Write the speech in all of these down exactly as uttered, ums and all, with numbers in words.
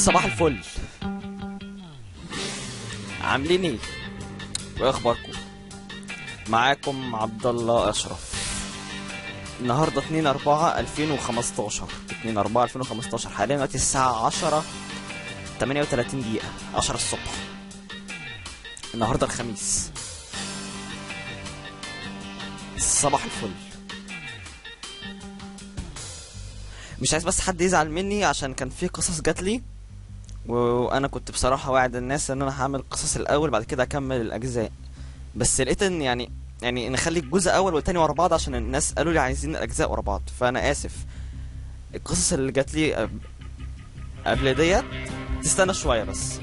صباح الفل، عاملين ايه؟ وايه اخباركم؟ معاكم عبد الله اشرف. النهارده اتنين اربعة الفين وخمستاشر اتنين اربعة الفين وخمستاشر، حاليا دلوقتي الساعة عشرة تمانية وتلاتين دقيقة، عشرة الصبح. النهارده الخميس. صباح الفل. مش عايز بس حد يزعل مني عشان كان في قصص جاتلي، وانا كنت بصراحة واعد الناس ان انا هعمل القصص الاول بعد كده اكمل الاجزاء، بس لقيت ان يعني يعني نخلي الجزء اول والتاني ورا بعض عشان الناس قالوا لي عايزين الاجزاء ورا بعض، فانا اسف. القصص اللي جات لي قبل ديت تستنى شوية بس.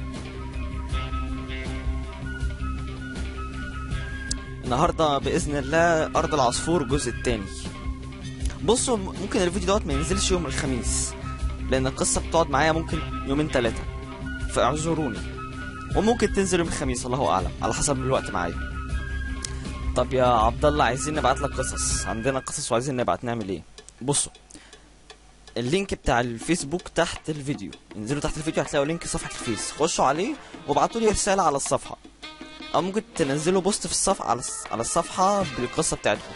النهارده باذن الله ارض العصفور الجزء التاني. بصوا، ممكن الفيديو دوت ما ينزلش يوم الخميس لان القصه بتقعد معايا ممكن يومين ثلاثه، فاعذروني. وممكن تنزل يوم الخميس، الله اعلم، على حسب الوقت معايا. طب يا عبد الله، عايزين نبعت لك قصص، عندنا قصص وعايزين نبعت، نعمل ايه؟ بصوا، اللينك بتاع الفيسبوك تحت الفيديو، انزلوا تحت الفيديو هتلاقوا لينك صفحه الفيس، خشوا عليه وابعتوا لي رساله على الصفحه، او ممكن تنزلوا بوست في الصفحه على على الصفحه بالقصه بتاعتكم.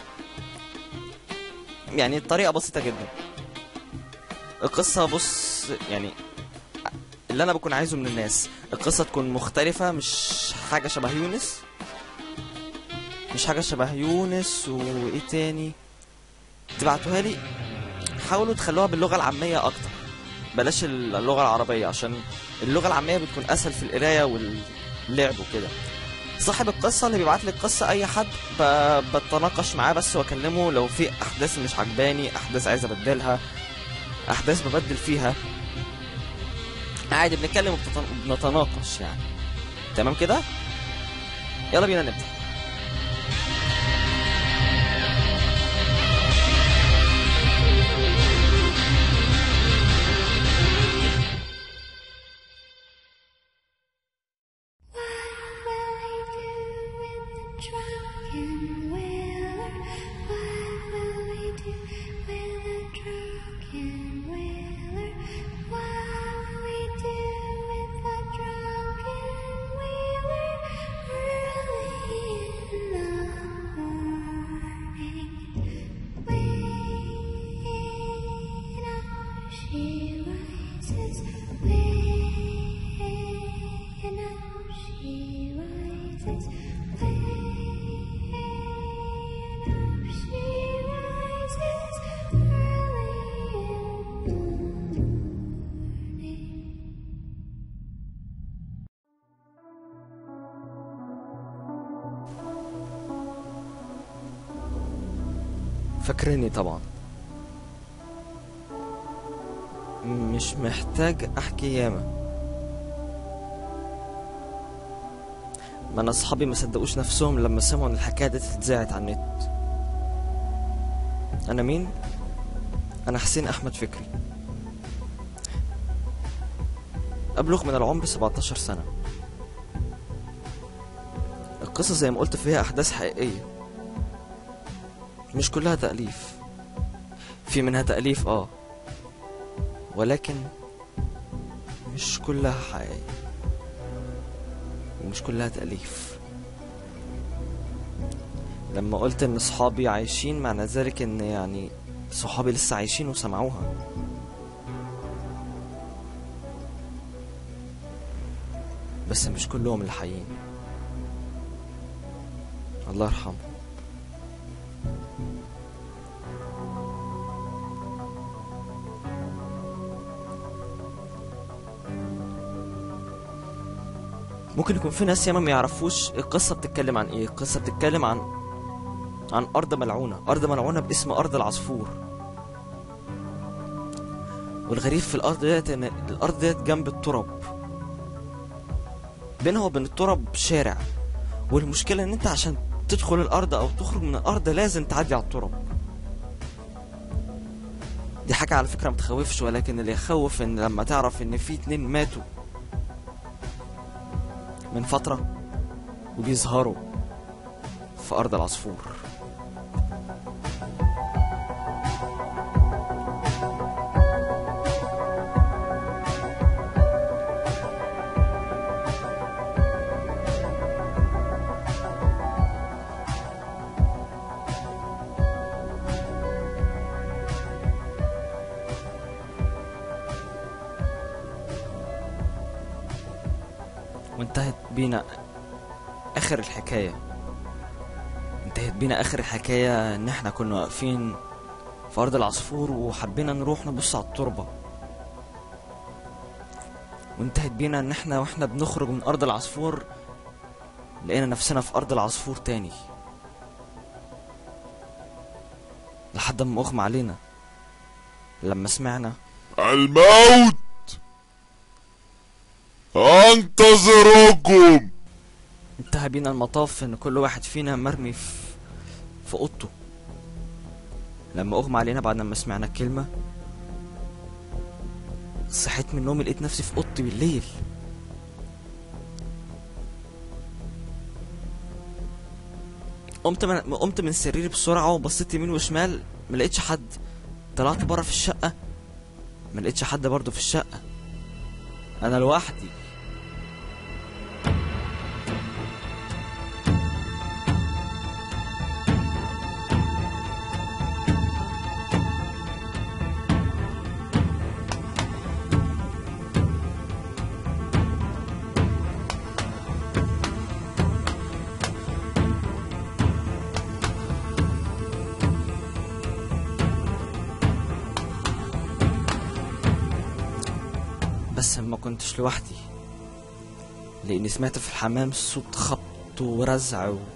يعني الطريقه بسيطه جدا. القصه بص، يعني اللي انا بكون عايزه من الناس القصه تكون مختلفه، مش حاجه شبه يونس، مش حاجه شبه يونس وايه تاني. تبعتوها لي، حاولوا تخلوها باللغه العاميه اكتر، بلاش اللغه العربيه، عشان اللغه العاميه بتكون اسهل في القرايه واللعب وكده. صاحب القصه اللي بيبعت لي القصه اي حد بتناقش معاه بس واكلمه لو في احداث مش عجباني، احداث عايز ابدلها، احداث ببدل فيها، عادي بنتكلم وبنتناقش يعني. تمام كده؟ يلا بينا نبدأ. فاكرني طبعا، مش محتاج احكي ياما. ما انا اصحابي ما صدقوش نفسهم لما سمعوا ان الحكايه دي اتذاعت على النت. انا مين؟ انا حسين احمد فكري، ابلغ من العمر سبعتاشر سنه. القصه زي ما قلت فيها احداث حقيقيه، مش كلها تأليف، في منها تأليف اه، ولكن مش كلها حقيقية ومش كلها تأليف. لما قلت ان صحابي عايشين، معنى ذلك ان يعني صحابي لسه عايشين وسمعوها. بس مش كلهم اللي حيين، الله يرحمه. ممكن يكون في ناس ياما ما يعرفوش القصه بتتكلم عن ايه. القصه بتتكلم عن عن ارض ملعونه، ارض ملعونه باسم ارض العصفور. والغريب في الارض ديت ان الارض ديت جنب التراب، بينها وبين التراب شارع، والمشكله ان انت عشان تدخل الارض او تخرج من الارض لازم تعدي على التراب. دي حاجه على فكره متخوفش، ولكن اللي يخوف ان لما تعرف ان في اتنين ماتوا من فترة وبيظهروا في أرض العصفور. بينا اخر الحكاية انتهت بينا اخر الحكاية ان احنا كنا واقفين في ارض العصفور وحبينا نروح نبص على التربة، وانتهت بينا ان احنا واحنا بنخرج من ارض العصفور لقينا نفسنا في ارض العصفور تاني، لحد ما اغمى علينا لما سمعنا الموت انتظركم. انتهى بينا المطاف ان كل واحد فينا مرمي في في اوضته. لما اغمى علينا بعد ما سمعنا الكلمة صحيت من النوم لقيت نفسي في اوضتي بالليل. قمت من قمت من سريري بسرعة وبصيت يمين وشمال ما لقيتش حد. طلعت بره في الشقة ما لقيتش حد برضه في الشقة، انا لوحدي. بس ما كنتش لوحدي لاني سمعت في الحمام صوت خبط ورزع و...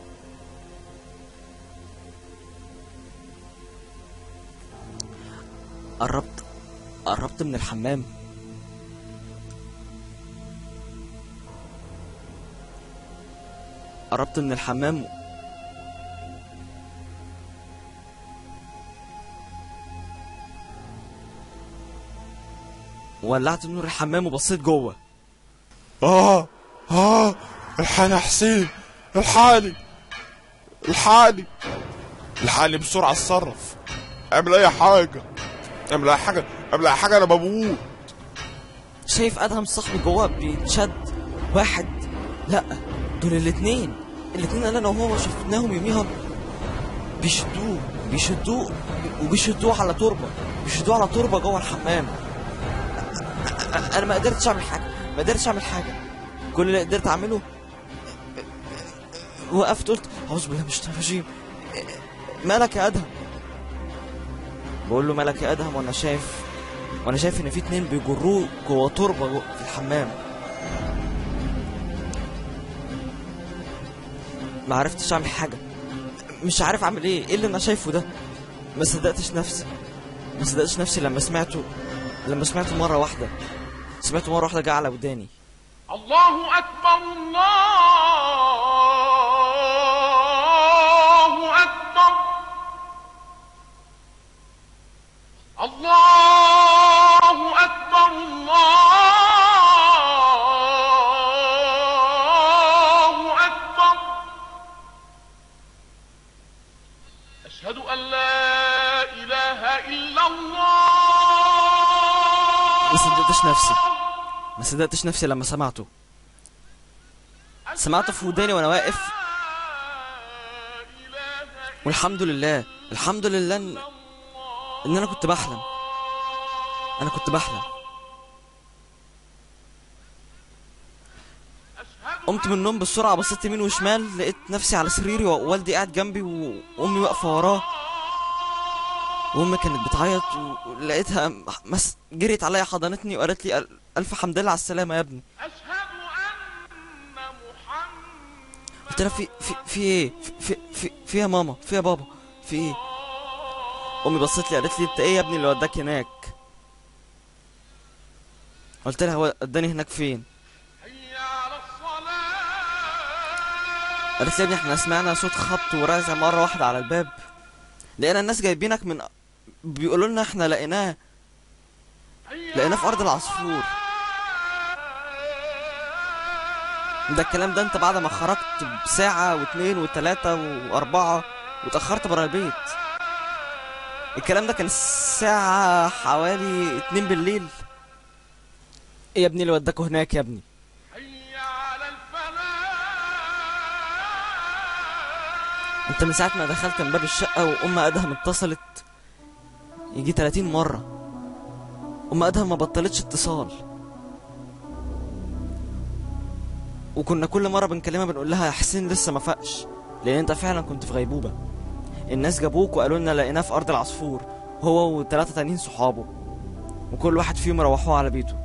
قربت قربت من الحمام قربت من الحمام ولعت نور الحمام وبصيت جوه. اه اه الحقني يا حسين، الحقني الحقني الحقني بسرعة، اتصرف، اعمل اي حاجة، اعمل اي حاجة، اعمل اي حاجة، انا بموت. شايف ادهم صاحبي جوه بيتشد. واحد، لا دول الاتنين الاتنين اللي انا وهو شفناهم يوميها بيشدوه بيشدوه وبيشدوه على تربة بيشدوه على تربة جوه الحمام. انا ما قدرتش اعمل حاجه ما قدرتش اعمل حاجه كل اللي قدرت اعمله وقفت قلت اعوذ بالله من الشيطان الرجيم. مالك يا ادهم؟ بقول له مالك يا ادهم وانا شايف وانا شايف ان في اتنين بيجروه جوه تربه جوه في الحمام. ما عرفتش اعمل حاجه، مش عارف اعمل ايه. ايه اللي انا شايفه ده؟ ما صدقتش نفسي ما صدقتش نفسي لما سمعته لما سمعته مرة واحدة سمعته مرة واحدة جه على وداني. الله أكبر الله أكبر الله أكبر الله أكبر أشهد أن لا إله إلا الله. ما صدقتش نفسي ما صدقتش نفسي لما سمعته سمعته في وداني وانا واقف. والحمد لله الحمد لله ان, إن انا كنت بحلم انا كنت بحلم قمت من النوم بسرعة، بصيت يمين وشمال لقيت نفسي على سريري ووالدي قاعد جنبي وامي واقفة وراه، وامي كانت بتعيط ولقيتها مس جريت عليا حضنتني وقالت لي الف حمد لله على السلامه يا ابني. أشهد أن محمد. قلت لها في في في ايه في في في يا ماما في يا بابا في ايه؟ امي بصت لي قالت لي انت ايه يا ابني اللي وداك هناك؟ قلت لها هو وداني هناك فين؟ حي على الصلاة. قالت لي يا ابني احنا سمعنا صوت خبط ورزع مره واحده على الباب، لقينا الناس جايبينك من بيقولوا لنا احنا لقيناه لقيناه في ارض العصفور. ده الكلام ده انت بعد ما خرجت بساعة واثنين وثلاثة واربعة وتأخرت برا البيت. الكلام ده كان الساعة حوالي اتنين بالليل. ايه يا ابني اللي وداكوا هناك يا ابني؟ حي على الفلاح. انت من ساعة ما دخلت من باب الشقة وام ادهم اتصلت يجي تلاتين مرة، ام ادهم ما بطلتش اتصال. وكنا كل مره بنكلمها بنقول لها يا حسين لسه ما فاقش، لان انت فعلا كنت في غيبوبه. الناس جابوك وقالوا لنا لقيناه في ارض العصفور، هو وثلاثه تانيين صحابه، وكل واحد فيهم روحوه على بيته.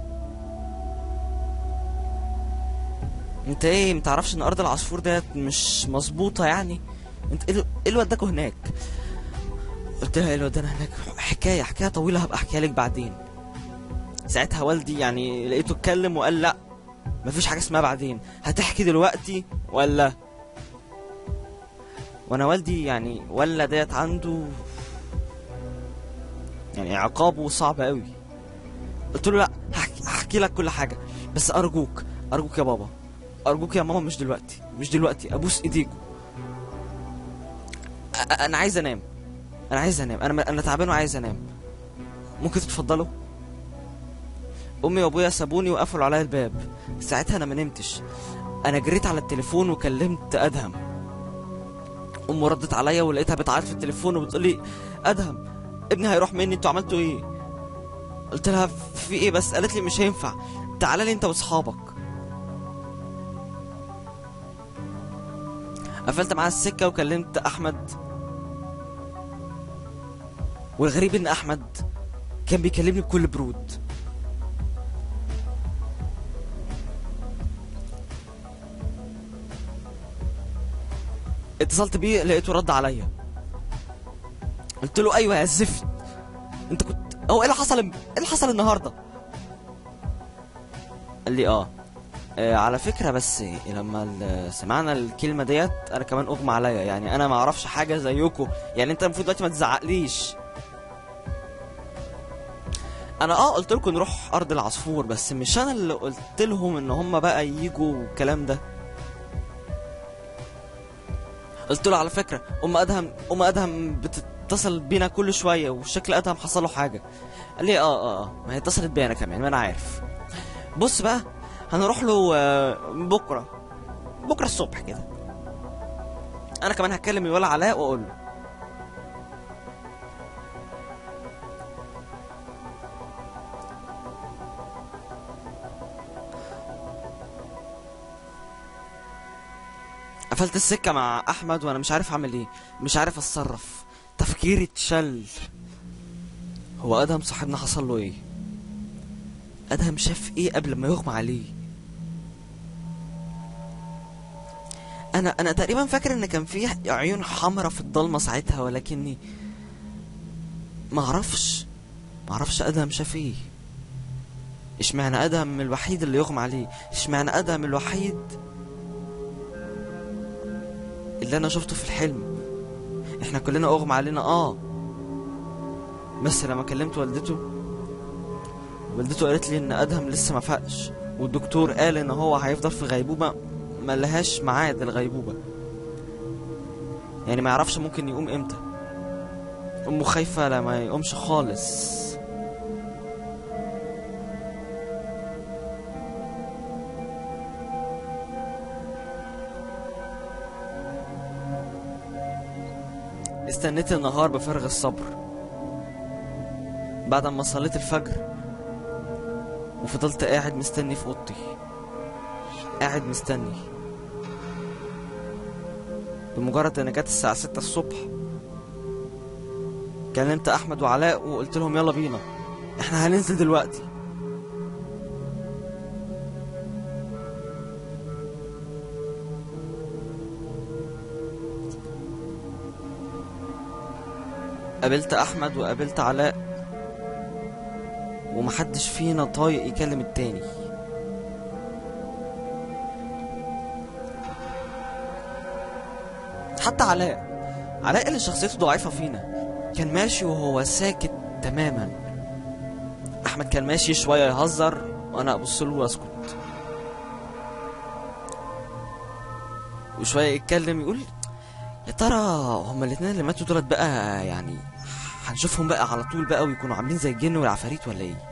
انت ايه متعرفش ان ارض العصفور ديت مش مظبوطه يعني؟ انت ايه اللي وداكوا هناك؟ قلت لها ايه اللي ودانا هناك؟ حكايه حكايه طويله هبقى احكيها لك بعدين. ساعتها والدي يعني لقيته اتكلم وقال لا مفيش حاجه اسمها بعدين، هتحكي دلوقتي ولا؟ وانا والدي يعني ولا ديت عنده يعني عقابه صعب قوي. قلت له لا هحكي, هحكي لك كل حاجه، بس ارجوك ارجوك يا بابا، ارجوك يا ماما مش دلوقتي مش دلوقتي، ابوس ايديكوا. انا عايز انام، انا عايز انام، انا انا تعبان وعايز انام، ممكن تتفضلوا؟ امي وابويا سابوني وقفلوا عليا الباب. ساعتها انا ما نمتش، انا جريت على التليفون وكلمت ادهم. امي ردت عليا ولقيتها بتعيط في التليفون وبتقول لي ادهم ابني هيروح مني، انتوا عملتوا ايه؟ قلت لها في ايه بس؟ قالت لي مش هينفع، تعالى لي انت واصحابك. قفلت معاها السكه وكلمت احمد، والغريب ان احمد كان بيكلمني بكل برود. اتصلت بيه لقيته رد عليا. قلت له ايوه يا زفت، انت كنت هو ايه اللي حصل ايه اللي حصل النهارده؟ قال لي اه, آه على فكره بس لما سمعنا الكلمه ديت انا كمان اغمى عليا، يعني انا ما اعرفش حاجه زيكم، يعني انت المفروض دلوقتي ما تزعقليش. انا اه قلت لكم نروح ارض العصفور، بس مش انا اللي قلت لهم ان هم بقى ييجوا والكلام ده. قلت له على فكره ام ادهم ام ادهم بتتصل بينا كل شويه وشكل ادهم حصل له حاجه. قال لي اه اه اه ما هي اتصلت بينا كمان، ما انا عارف. بص بقى هنروح له بكره بكره الصبح كده، انا كمان هتكلم الولا علاء واقول له. قفلت السكه مع احمد وانا مش عارف اعمل ايه، مش عارف اتصرف، تفكيري اتشل. هو ادهم صاحبنا حصل له ايه؟ ادهم شاف ايه قبل ما يغمى عليه؟ انا انا تقريبا فاكر ان كان في عيون حمرا في الضلمه ساعتها، ولكني ما اعرفش ما اعرفش ادهم شاف ايه. اشمعنى ادهم الوحيد اللي يغمى عليه؟ اشمعنى ادهم الوحيد اللي انا شفته في الحلم؟ احنا كلنا اغمى علينا اه، بس لما كلمت والدته والدته قالت لي ان ادهم لسه ما فاقش، والدكتور قال ان هو هيفضل في غيبوبه ما لهاش ميعاد الغيبوبه، يعني ما يعرفش ممكن يقوم امتى. امه خايفه لما يقومش خالص. استنيت النهار بفارغ الصبر بعد ما صليت الفجر، وفضلت قاعد مستني في اوضتي، قاعد مستني. بمجرد ان جت الساعة ستة الصبح كلمت احمد وعلاء وقلت لهم يلا بينا احنا هننزل دلوقتي. قابلت احمد وقابلت علاء، ومحدش فينا طايق يكلم التاني. حتى علاء علاء اللي شخصيته ضعيفة فينا كان ماشي وهو ساكت تماما. احمد كان ماشي شوية يهزر وانا ابص له واسكت، وشوية يتكلم يقول يا ترى هما الاتنين اللي ماتوا دولت بقى يعني هنشوفهم بقى على طول بقى ويكونوا عاملين زي الجن والعفاريت ولا ايه؟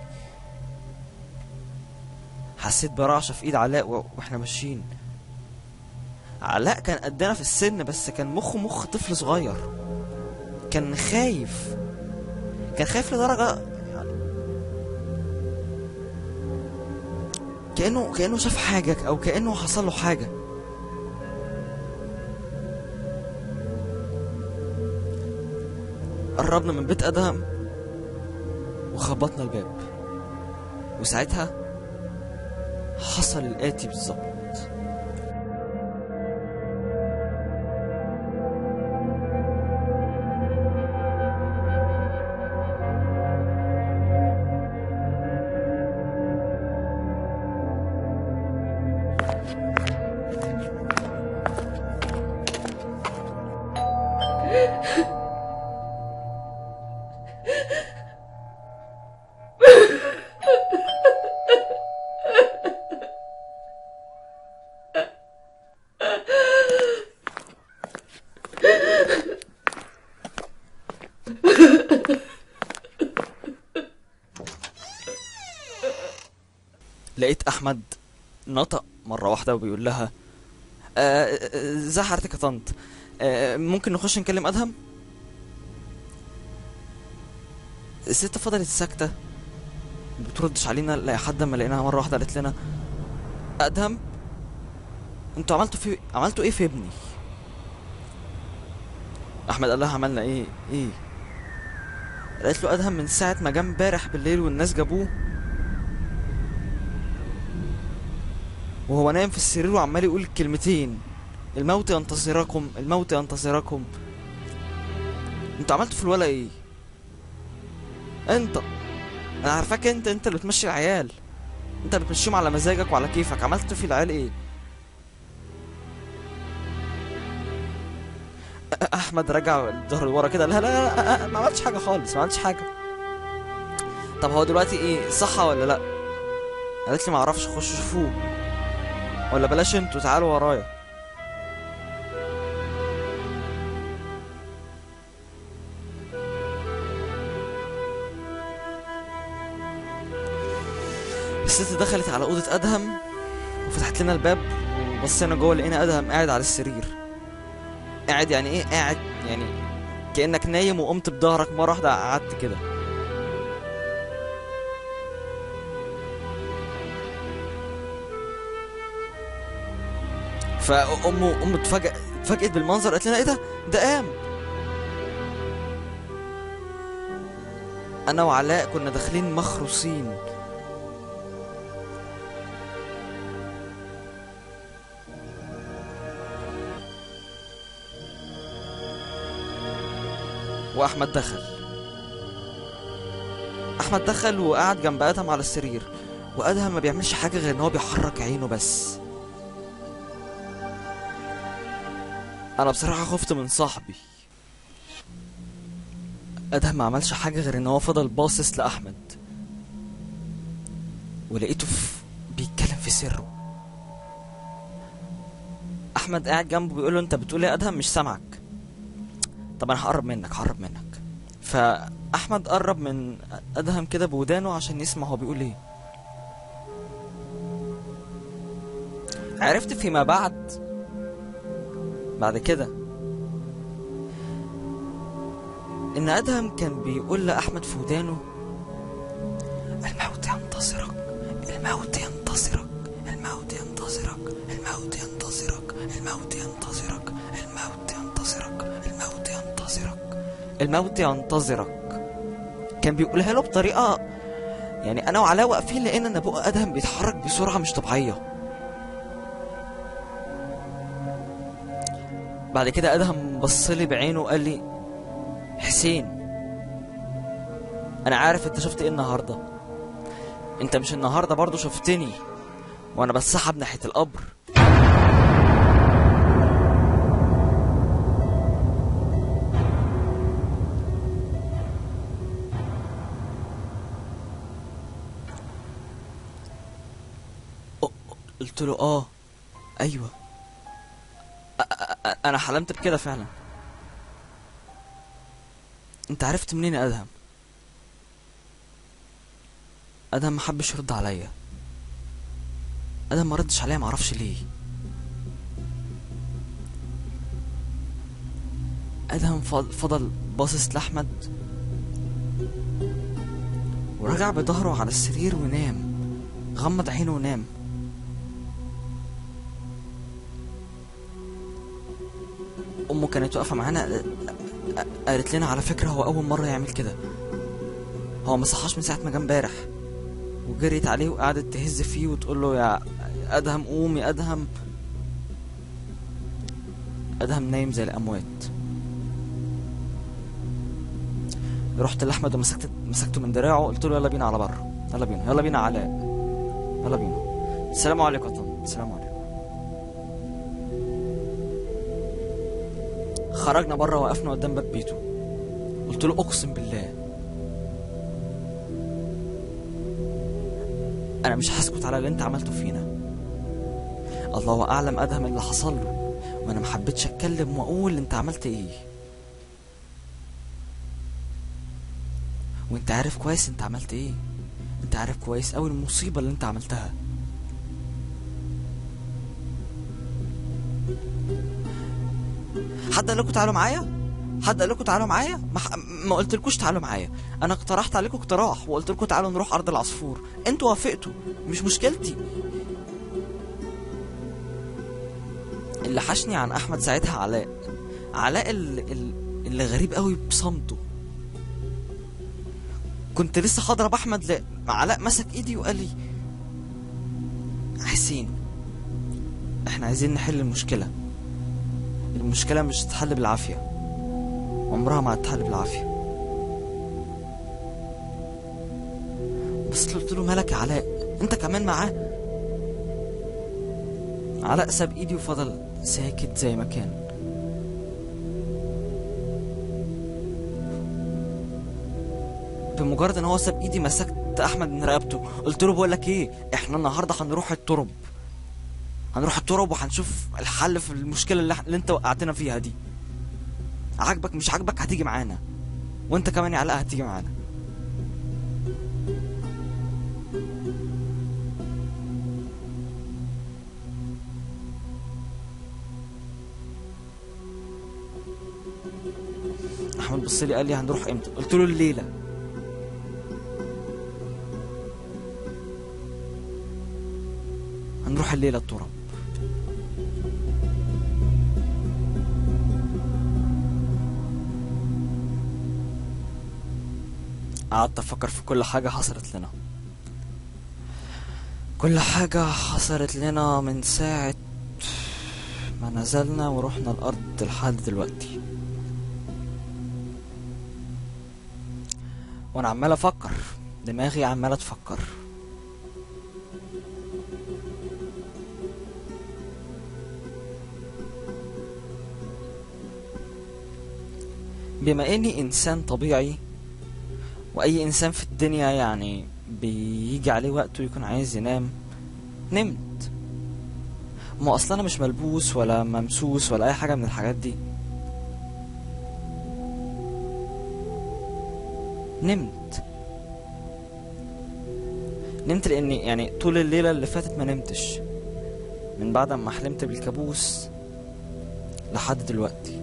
حسيت برعشة في ايد علاء واحنا ماشيين. علاء كان قدنا في السن بس كان مخه مخ طفل صغير، كان خايف كان خايف لدرجة يعني كأنه كأنه شاف حاجة او كأنه حصل له حاجة. قربنا من بيت ادهم وخبطنا الباب، وساعتها حصل الآتي بالظبط. لقيت احمد نطق مره واحده وبيقول لها ازي حضرتك يا طنط، آه ممكن نخش نكلم ادهم؟ الست فضلت ساكته بتردش علينا لحد ما لقيناها مره واحده قالت لنا ادهم انتوا عملتوا في عملتوا ايه في ابني؟ احمد قال لها عملنا ايه ايه؟ قالت له ادهم من ساعه ما جه امبارح بالليل والناس جابوه وهو نايم في السرير وعمال يقول كلمتين: الموت ينتظركم، الموت ينتظركم. انتوا عملتوا في الولا ايه؟ انت انا عارفاك، انت انت اللي بتمشي العيال، انت اللي بتمشيهم على مزاجك وعلى كيفك. عملت في العيال ايه؟ احمد رجع الظهر لورا كده، لا لا لا ما عملتش حاجه خالص، ما عملتش حاجه. طب هو دلوقتي ايه، صح ولا لا؟ قالت لي ما اعرفش، خشوا شوفوه ولا بلاش انتوا تعالوا ورايا. الست دخلت على اوضه ادهم وفتحت لنا الباب وبصينا جوه، لقينا ادهم قاعد على السرير. قاعد يعني ايه قاعد؟ يعني كانك نايم وقمت بظهرك مره واحده قعدت كده. فامه امه اتفاجئ اتفاجئت بالمنظر، قالت لنا ايه ده؟ ده قام. انا وعلاء كنا داخلين مخروسين. واحمد دخل احمد دخل وقعد جنب ادهم على السرير، وادهم ما بيعملش حاجه غير ان هو بيحرك عينه بس. انا بصراحه خفت من صاحبي. ادهم ما عملش حاجه غير ان هو فضل باصص لاحمد، ولقيته بيتكلم في سره. احمد قاعد جنبه بيقول له انت بتقول ايه يا ادهم؟ مش سامعك. طب انا هقرب منك هقرب منك. فاحمد قرب من ادهم كده بودانه عشان يسمع هو بيقول ايه. عرفت فيما بعد بعد كده ان ادهم كان بيقول لاحمد في ودانه: الموت ينتظرك، الموت ينتظرك، الموت ينتظرك، الموت ينتظرك، الموت ينتظرك، الموت ينتظرك، الموت ينتظرك، الموت ينتظرك. كان بيقولها له بطريقه يعني انا وعلاء واقفين لقينا ان بق ادهم بيتحرك بسرعه مش طبيعيه. بعد كده ادهم بصلي بعينه وقال لي: حسين، انا عارف انت شفت ايه النهارده. انت مش النهارده برضو شفتني وانا بسحب ناحيه القبر. قلت له اه ايوه انا حلمت بكده فعلا. انت عرفت منين يا ادهم؟ ادهم ما حبش يرد عليا. ادهم ما ردش عليا، ما اعرفش ليه. ادهم فضل باصص لاحمد ورجع بظهره على السرير ونام، غمض عينه ونام. امه كانت واقفه معانا، قالت لنا على فكره هو اول مره يعمل كده، هو ما صحاش من ساعه ما جه امبارح. وجريت عليه وقعدت تهز فيه وتقول له يا ادهم قوم يا ادهم. ادهم نايم زي الاموات. رحت لاحمد ومسكت مسكته من دراعه، قلت له يلا بينا على بره، يلا بينا يلا بينا علاء، يلا بينا. السلام عليكم يا طنط. السلام عليكم. خرجنا بره، وقفنا قدام باب بيته. قلت له اقسم بالله انا مش هسكت على اللي انت عملته فينا. الله اعلم ادهم اللي حصل له، وانا محبتش اتكلم واقول انت عملت ايه، وانت عارف كويس انت عملت ايه، انت عارف كويس اوي المصيبة اللي انت عملتها. حد قال لكم تعالوا معايا؟ حد قال لكم تعالوا معايا؟ ما, ح... ما قلتلكوش تعالوا معايا، انا اقترحت عليكم اقتراح وقلت لكم تعالوا نروح ارض العصفور، انتوا وافقتوا، مش مشكلتي. اللي حشني عن احمد ساعتها علاء، علاء اللي, اللي غريب قوي بصمته. كنت لسه هضرب احمد ل... علاء مسك ايدي وقال لي حسين احنا عايزين نحل المشكله، المشكله مش هتتحل بالعافيه، عمرها ما هتتحل بالعافيه. بس قلت له مالك يا علاء انت كمان معاه؟ علاء ساب ايدي وفضل ساكت زي ما كان. بمجرد ان هو ساب ايدي مسكت احمد من رقبته، قلت له بقول لك ايه، احنا النهارده هنروح الترب، هنروح الترب وهنشوف الحل في المشكله اللي, اللي انت وقعتنا فيها دي. عاجبك مش عاجبك هتيجي معانا، وانت كمان يا علاء هتيجي معانا. احمد بص لي قال لي هنروح امتى؟ قلت له الليله. هنروح الليله التراب. قعدت افكر في كل حاجه حصلت لنا، كل حاجه حصلت لنا من ساعه ما نزلنا ورحنا الارض لحد دلوقتي، وانا عمال افكر، دماغي عماله تفكر. بما اني انسان طبيعي، واي انسان في الدنيا يعني بيجي عليه وقته يكون عايز ينام، نمت. ما اصلا انا مش ملبوس ولا ممسوس ولا اي حاجه من الحاجات دي، نمت. نمت لاني يعني طول الليله اللي فاتت ما نمتش، من بعد ما حلمت بالكابوس لحد دلوقتي.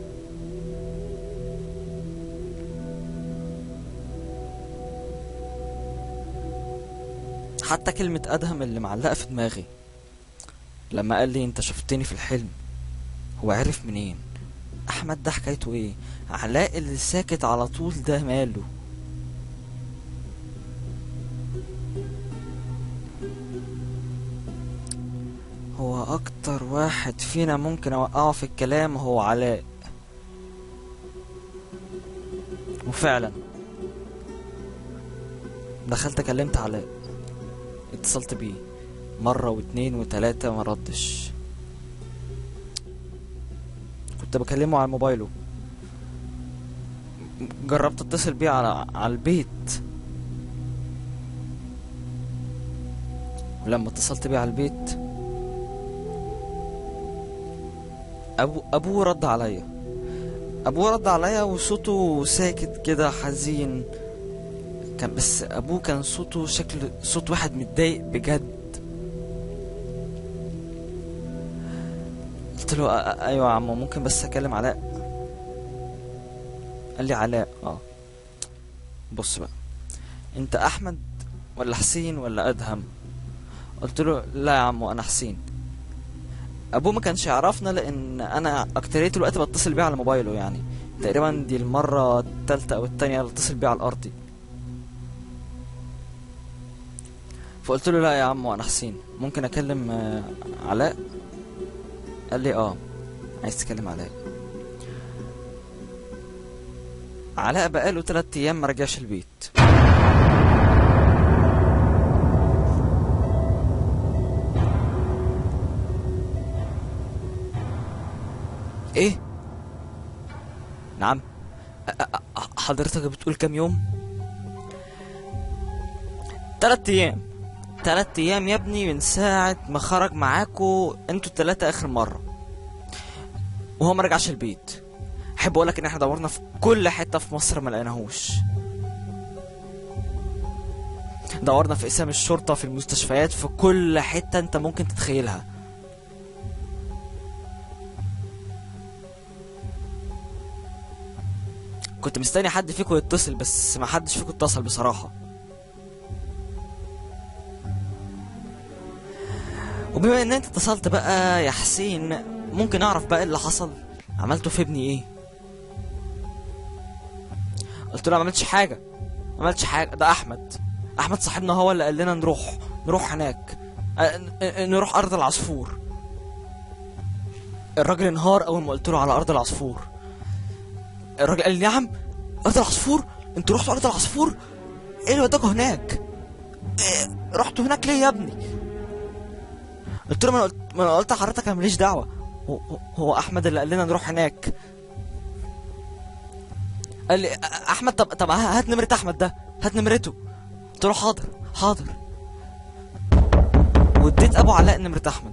حتى كلمة أدهم اللي معلقة في دماغي لما قال لي انت شفتني في الحلم، هو عرف منين؟ أحمد ده حكايته ايه؟ علاء اللي ساكت على طول ده ماله؟ هو أكتر واحد فينا ممكن أوقعه في الكلام هو علاء. وفعلا دخلت كلمت علاء، اتصلت بيه مرة واتنين وتلاتة ما ردش. كنت بكلمه على موبايله، جربت اتصل بيه على على البيت، ولما اتصلت بيه على البيت ابو ابوه رد عليا. ابوه رد عليا وصوته ساكت كده حزين، كان بس ابوه كان صوته شكل صوت واحد متضايق بجد. قلت له ايوه يا عمو ممكن بس اكلم علاء؟ قال لي علاء اه. بص بقى انت احمد ولا حسين ولا ادهم؟ قلت له لا يا عمو انا حسين. ابوه ما كانش يعرفنا لان انا اكتريت الوقت بتصل بيه على موبايله، يعني تقريبا دي المره الثالثه او الثانيه اللي اتصل بيه على الارضي. فقلت له لا يا عم وانا حسين ممكن اكلم آه، علاء؟ قال لي اه عايز تكلم علاء. علاء بقاله تلات ايام ما رجعش البيت. ايه؟ نعم. أ- أ- أ- حضرتك بتقول كام يوم؟ تلات ايام. تلات ايام يا ابني من ساعة ما خرج معاكو انتوا التلاتة اخر مرة، وهو ما رجعش البيت. احب اقولك ان احنا دورنا في كل حتة في مصر ما لقيناهوش. دورنا في اقسام الشرطة، في المستشفيات، في كل حتة انت ممكن تتخيلها. كنت مستني حد فيكم يتصل بس ما حدش فيكم اتصل بصراحة. وبما ان انت اتصلت بقى يا حسين، ممكن اعرف بقى اللي حصل؟ عملته في ابني ايه؟ قلت له ما عملتش حاجة، ما عملتش حاجة، ده احمد. احمد صاحبنا هو اللي قال لنا نروح نروح هناك، أه نروح ارض العصفور. الراجل انهار اول ما قلت له على ارض العصفور. الراجل قال لي نعم ارض العصفور؟ انتوا رحتوا ارض العصفور؟ ايه اللي وداكوا هناك؟ إيه رحتوا هناك ليه يا ابني؟ قلت له ما انا قلت ما انا قلت لحضرتك انا ماليش دعوه، هو, هو احمد اللي قال لنا نروح هناك. قال لي احمد طب طب هات نمره احمد ده، هات نمرته. قلت له حاضر حاضر، واديت ابو علاء نمره احمد.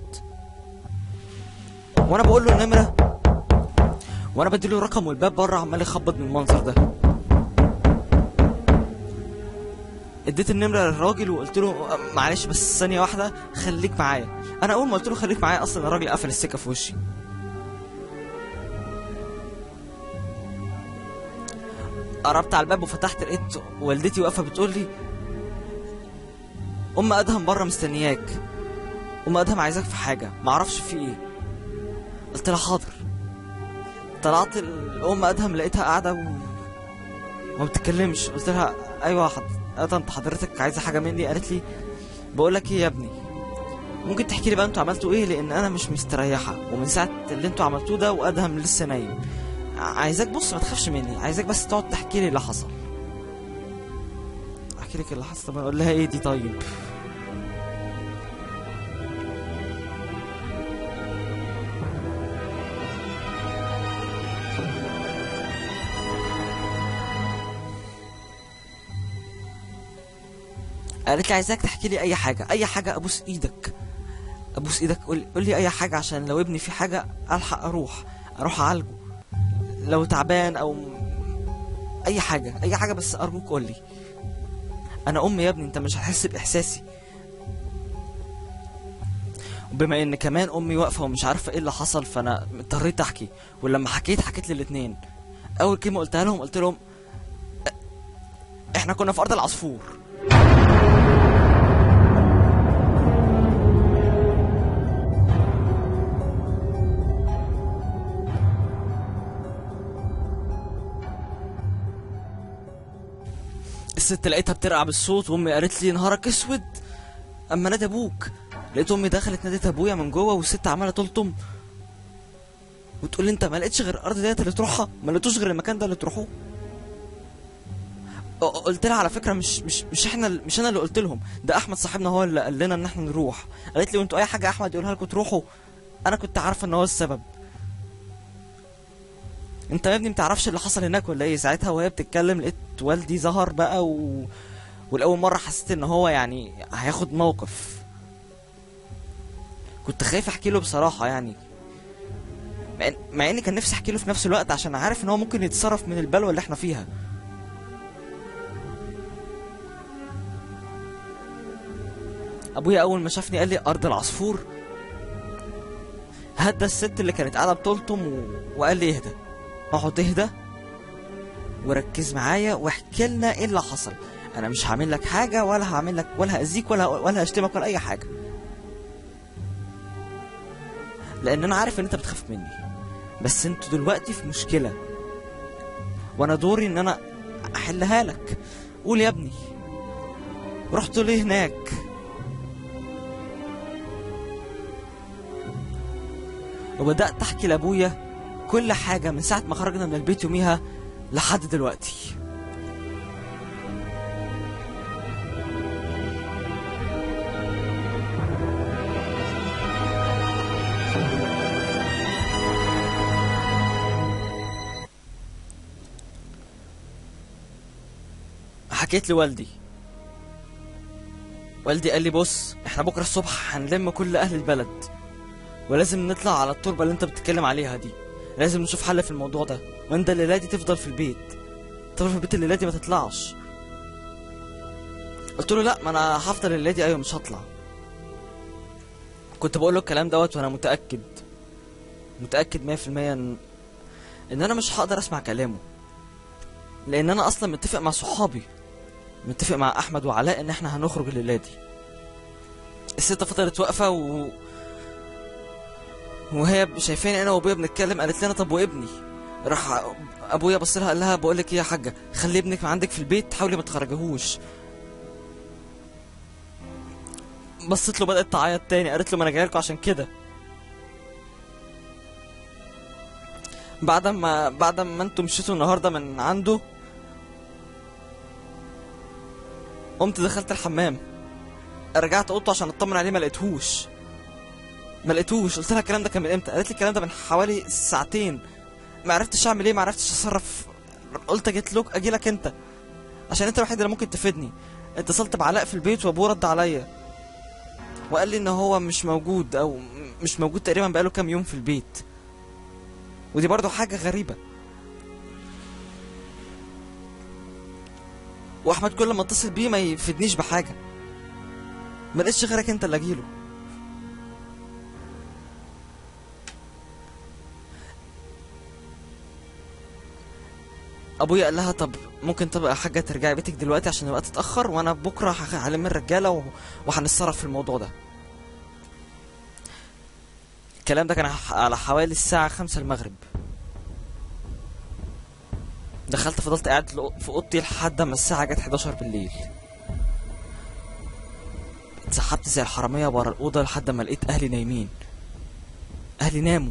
وانا بقول له النمره وانا بديله الرقم والباب بره عمال يخبط من المنظر ده. اديت النمره للراجل وقلت له معلش بس ثانيه واحده خليك معايا. انا اول ما قلت له خليك معايا اصلا الراجل قفل السكه في وشي. قربت على الباب وفتحت لقيت والدتي واقفه بتقول لي ام ادهم بره مستنياك، ام ادهم عايزاك في حاجه معرفش في ايه. قلت لها حاضر. طلعت الام ادهم لقيتها قاعده و... وما بتتكلمش. قلت لها ايوه حضرتك انت حضرتك عايزه حاجه مني؟ قالت لي بقول لك ايه يا ابني، ممكن تحكي لي بقى انتوا عملتوا ايه؟ لان انا مش مستريحه ومن ساعه اللي انتوا عملتوه ده وادهم لسه نايم. عايزاك بص ما تخافش مني، عايزاك بس تقعد تحكي لي اللي حصل. احكي لك اللي حصل؟ طب اقول لها ايه دي؟ طيب قالت لي عايزاك تحكي لي اي حاجه، اي حاجه، ابوس ايدك ابوس ايدك، قول قول لي اي حاجه عشان لو ابني في حاجه الحق اروح اروح اعالجه، لو تعبان او اي حاجه اي حاجه بس ارجوك قول لي. انا امي يا ابني انت مش هتحس باحساسي. وبما ان كمان امي واقفه ومش عارفه ايه اللي حصل فانا اضطريت احكي. ولما حكيت حكيت للاثنين. اول كلمه قلتها لهم قلت لهم احنا كنا في ارض العصفور. الست لقيتها بترقع بالصوت وامي قالت لي نهارك اسود. اما نادي ابوك لقيت امي دخلت نادت ابويا من جوه والست عماله تلطم وتقول لي انت ما لقيتش غير الارض ديت اللي تروحها؟ ما لقيتوش غير المكان ده اللي تروحوه؟ قلت لها على فكره مش مش مش احنا مش انا اللي قلت لهم، ده احمد صاحبنا هو اللي قال لنا ان احنا نروح. قالت لي وانتوا اي حاجه احمد يقولها لكم تروحوا؟ انا كنت عارفه ان هو السبب. انت يا ابني متعرفش اللي حصل هناك ولا ايه؟ ساعتها وهي بتتكلم لقيت والدي ظهر بقى و... والاول مره حسيت ان هو يعني هياخد موقف. كنت خايف احكي له بصراحه يعني، مع, إن... مع اني كان نفسي احكي له في نفس الوقت عشان عارف ان هو ممكن يتصرف من البلوه اللي احنا فيها. ابويا اول ما شافني قال لي ارض العصفور، هدى الست اللي كانت قاعده بتلطم و... وقال لي اهدى، اقعد اهدى وركز معايا واحكي لنا ايه اللي حصل. انا مش هعمل لك حاجه ولا هعمل لك ولا هاذيك ولا ولا هشتمك ولا اي حاجه. لان انا عارف ان انت بتخاف مني، بس انتوا دلوقتي في مشكله وانا دوري ان انا احلها لك. قول يا ابني، رحتوا ليه هناك؟ وبدأت احكي لابويا كل حاجة من ساعة ما خرجنا من البيت يوميها لحد دلوقتي. حكيت لوالدي، والدي قال لي بص، احنا بكرة الصبح هنلم كل اهل البلد ولازم نطلع على التربة اللي انت بتتكلم عليها دي، لازم نشوف حل في الموضوع ده، وانت الليلة دي تفضل في البيت، تفضل في البيت الليلة دي ما تطلعش. قلت له لا، ما انا هفضل الليلة دي. ايوه مش هطلع. كنت بقول له الكلام دوت وانا متأكد متأكد مية في المية ان ان انا مش هقدر اسمع كلامه، لان انا اصلا متفق مع صحابي، متفق مع احمد وعلاء ان احنا هنخرج الليلة دي. الست فضلت واقفة و وهي شايفاني انا وابويا بنتكلم، قالت لنا طب وابني؟ راح ابويا بص لها قال لها بقول لك ايه يا حاجه، خلي ابنك عندك في البيت، حاولي ما تخرجهوش. بصيت له بدات تعيط تاني، قالت له ما انا جايه لكم عشان كده. بعد ما بعد ما انتوا مشيتوا النهارده من عنده، قمت دخلت الحمام، رجعت اوضته عشان اطمن عليه، ما لقيتهوش ما لقيتوش. قلت لها الكلام ده كان من امتى؟ قالت لي الكلام ده من حوالي ساعتين. ما عرفتش اعمل ايه، ما عرفتش اتصرف. قلت اجيت لك اجي لك انت عشان انت الوحيد اللي ممكن تفيدني. اتصلت بعلاء في البيت وابوه رد عليا وقال لي ان هو مش موجود، او مش موجود تقريبا بقاله كام يوم في البيت، ودي برضو حاجه غريبه. واحمد كل ما اتصل بيه ما يفيدنيش بحاجه، ما لقيتش غيرك انت اللي اجيله. ابويا قال لها طب ممكن تبقى حاجه ترجعي بيتك دلوقتي عشان الوقت اتاخر، وانا بكره هلم الرجاله وهنتصرف في الموضوع ده. الكلام ده كان على حوالي الساعه خمسة المغرب. دخلت فضلت قاعد في اوضتي لحد ما الساعه جت حداشر بالليل. اتسحبت زي الحراميه ورا الاوضه لحد ما لقيت اهلي نايمين. اهلي ناموا.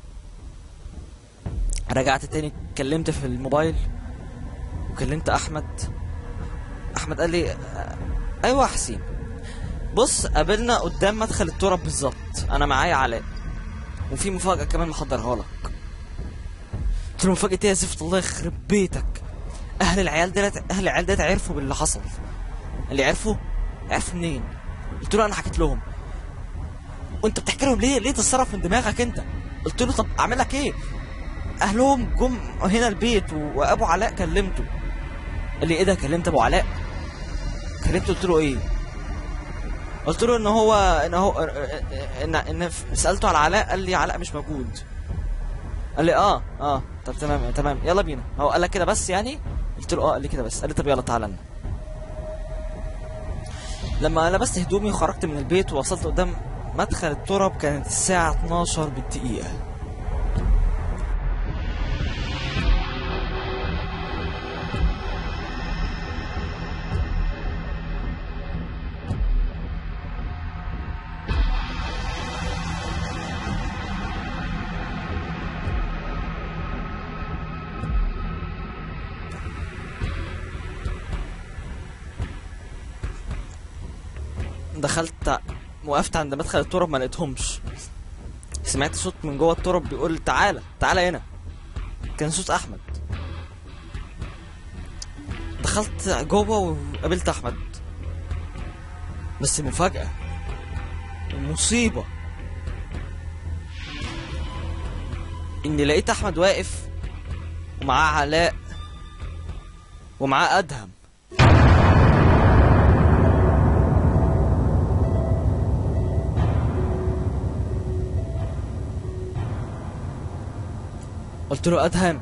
رجعت تاني، اتكلمت في الموبايل وكلمت احمد. احمد قال لي ايوه يا حسين، بص قابلنا قدام مدخل التراب بالظبط، انا معايا علاء وفي مفاجاه كمان محضرها لك. قلت له مفاجاه ايه يا زفت؟ الله يخرب بيتك، اهل العيال ديت اهل العيال ديت عرفوا باللي حصل. اللي عرفوا عرفوا منين؟ قلت له انا حكيت لهم. وانت بتحكي لهم ليه؟ ليه تتصرف من دماغك انت؟ قلت له طب اعمل لك ايه؟ اهلهم جم هنا البيت وابو علاء كلمته. قال لي ايه ده؟ كلمت ابو علاء؟ كلمته. قلت له ايه؟ قلت له ان هو ان هو ان ان سالته على علاء، قال لي علاء مش موجود. قال لي اه اه طب تمام تمام يلا بينا. هو قال لك كده بس يعني؟ قلت له اه قال لي كده بس. قال لي طب يلا تعالى لنا. لما لبست هدومي وخرجت من البيت ووصلت قدام مدخل التراب كانت الساعه اتناشر بالدقيقه. دخلت وقفت عند مدخل التراب، ما لقيتهمش. سمعت صوت من جوه التراب بيقول تعالى تعالى هنا. كان صوت احمد. دخلت جوه وقابلت احمد، بس مفاجأة مصيبة اني لقيت احمد واقف ومعاه علاء ومعاه ادهم. قلت له ادهم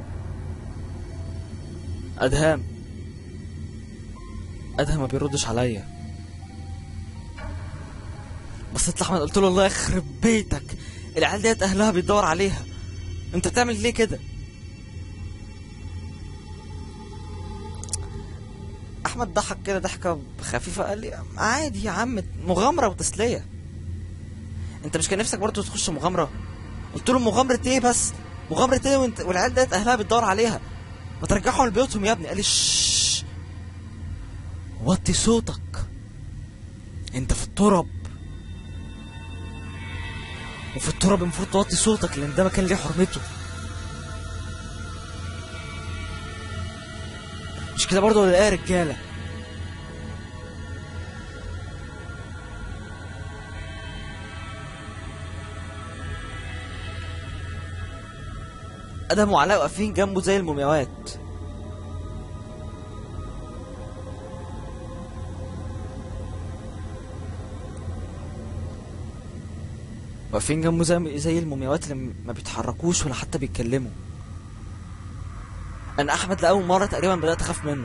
ادهم ادهم ما بيردش عليا. بصيت لاحمد قلت له الله يخرب بيتك، العيال ديت اهلها بيدور عليها، انت بتعمل ليه كده؟ احمد ضحك كده ضحكه خفيفه، قال لي عادي يا عم، مغامره وتسليه. انت مش كان نفسك برضه تخش مغامره؟ قلت له مغامره ايه بس؟ مغامره ايه وانت والعيال ديت اهلها بتدور عليها؟ ما ترجعهم لبيوتهم يا ابني. قال لي شش، وطي صوتك، انت في التراب، وفي التراب المفروض توطي صوتك لان ده مكان ليه حرمته. مش كده برضه ولا ايه يا رجاله؟ ادهم وعلاء واقفين جنبه زي المومياوات. واقفين جنبه زي زي المومياوات اللي ما بيتحركوش ولا حتى بيتكلموا. انا احمد لاول مره تقريبا بدات اخاف منه.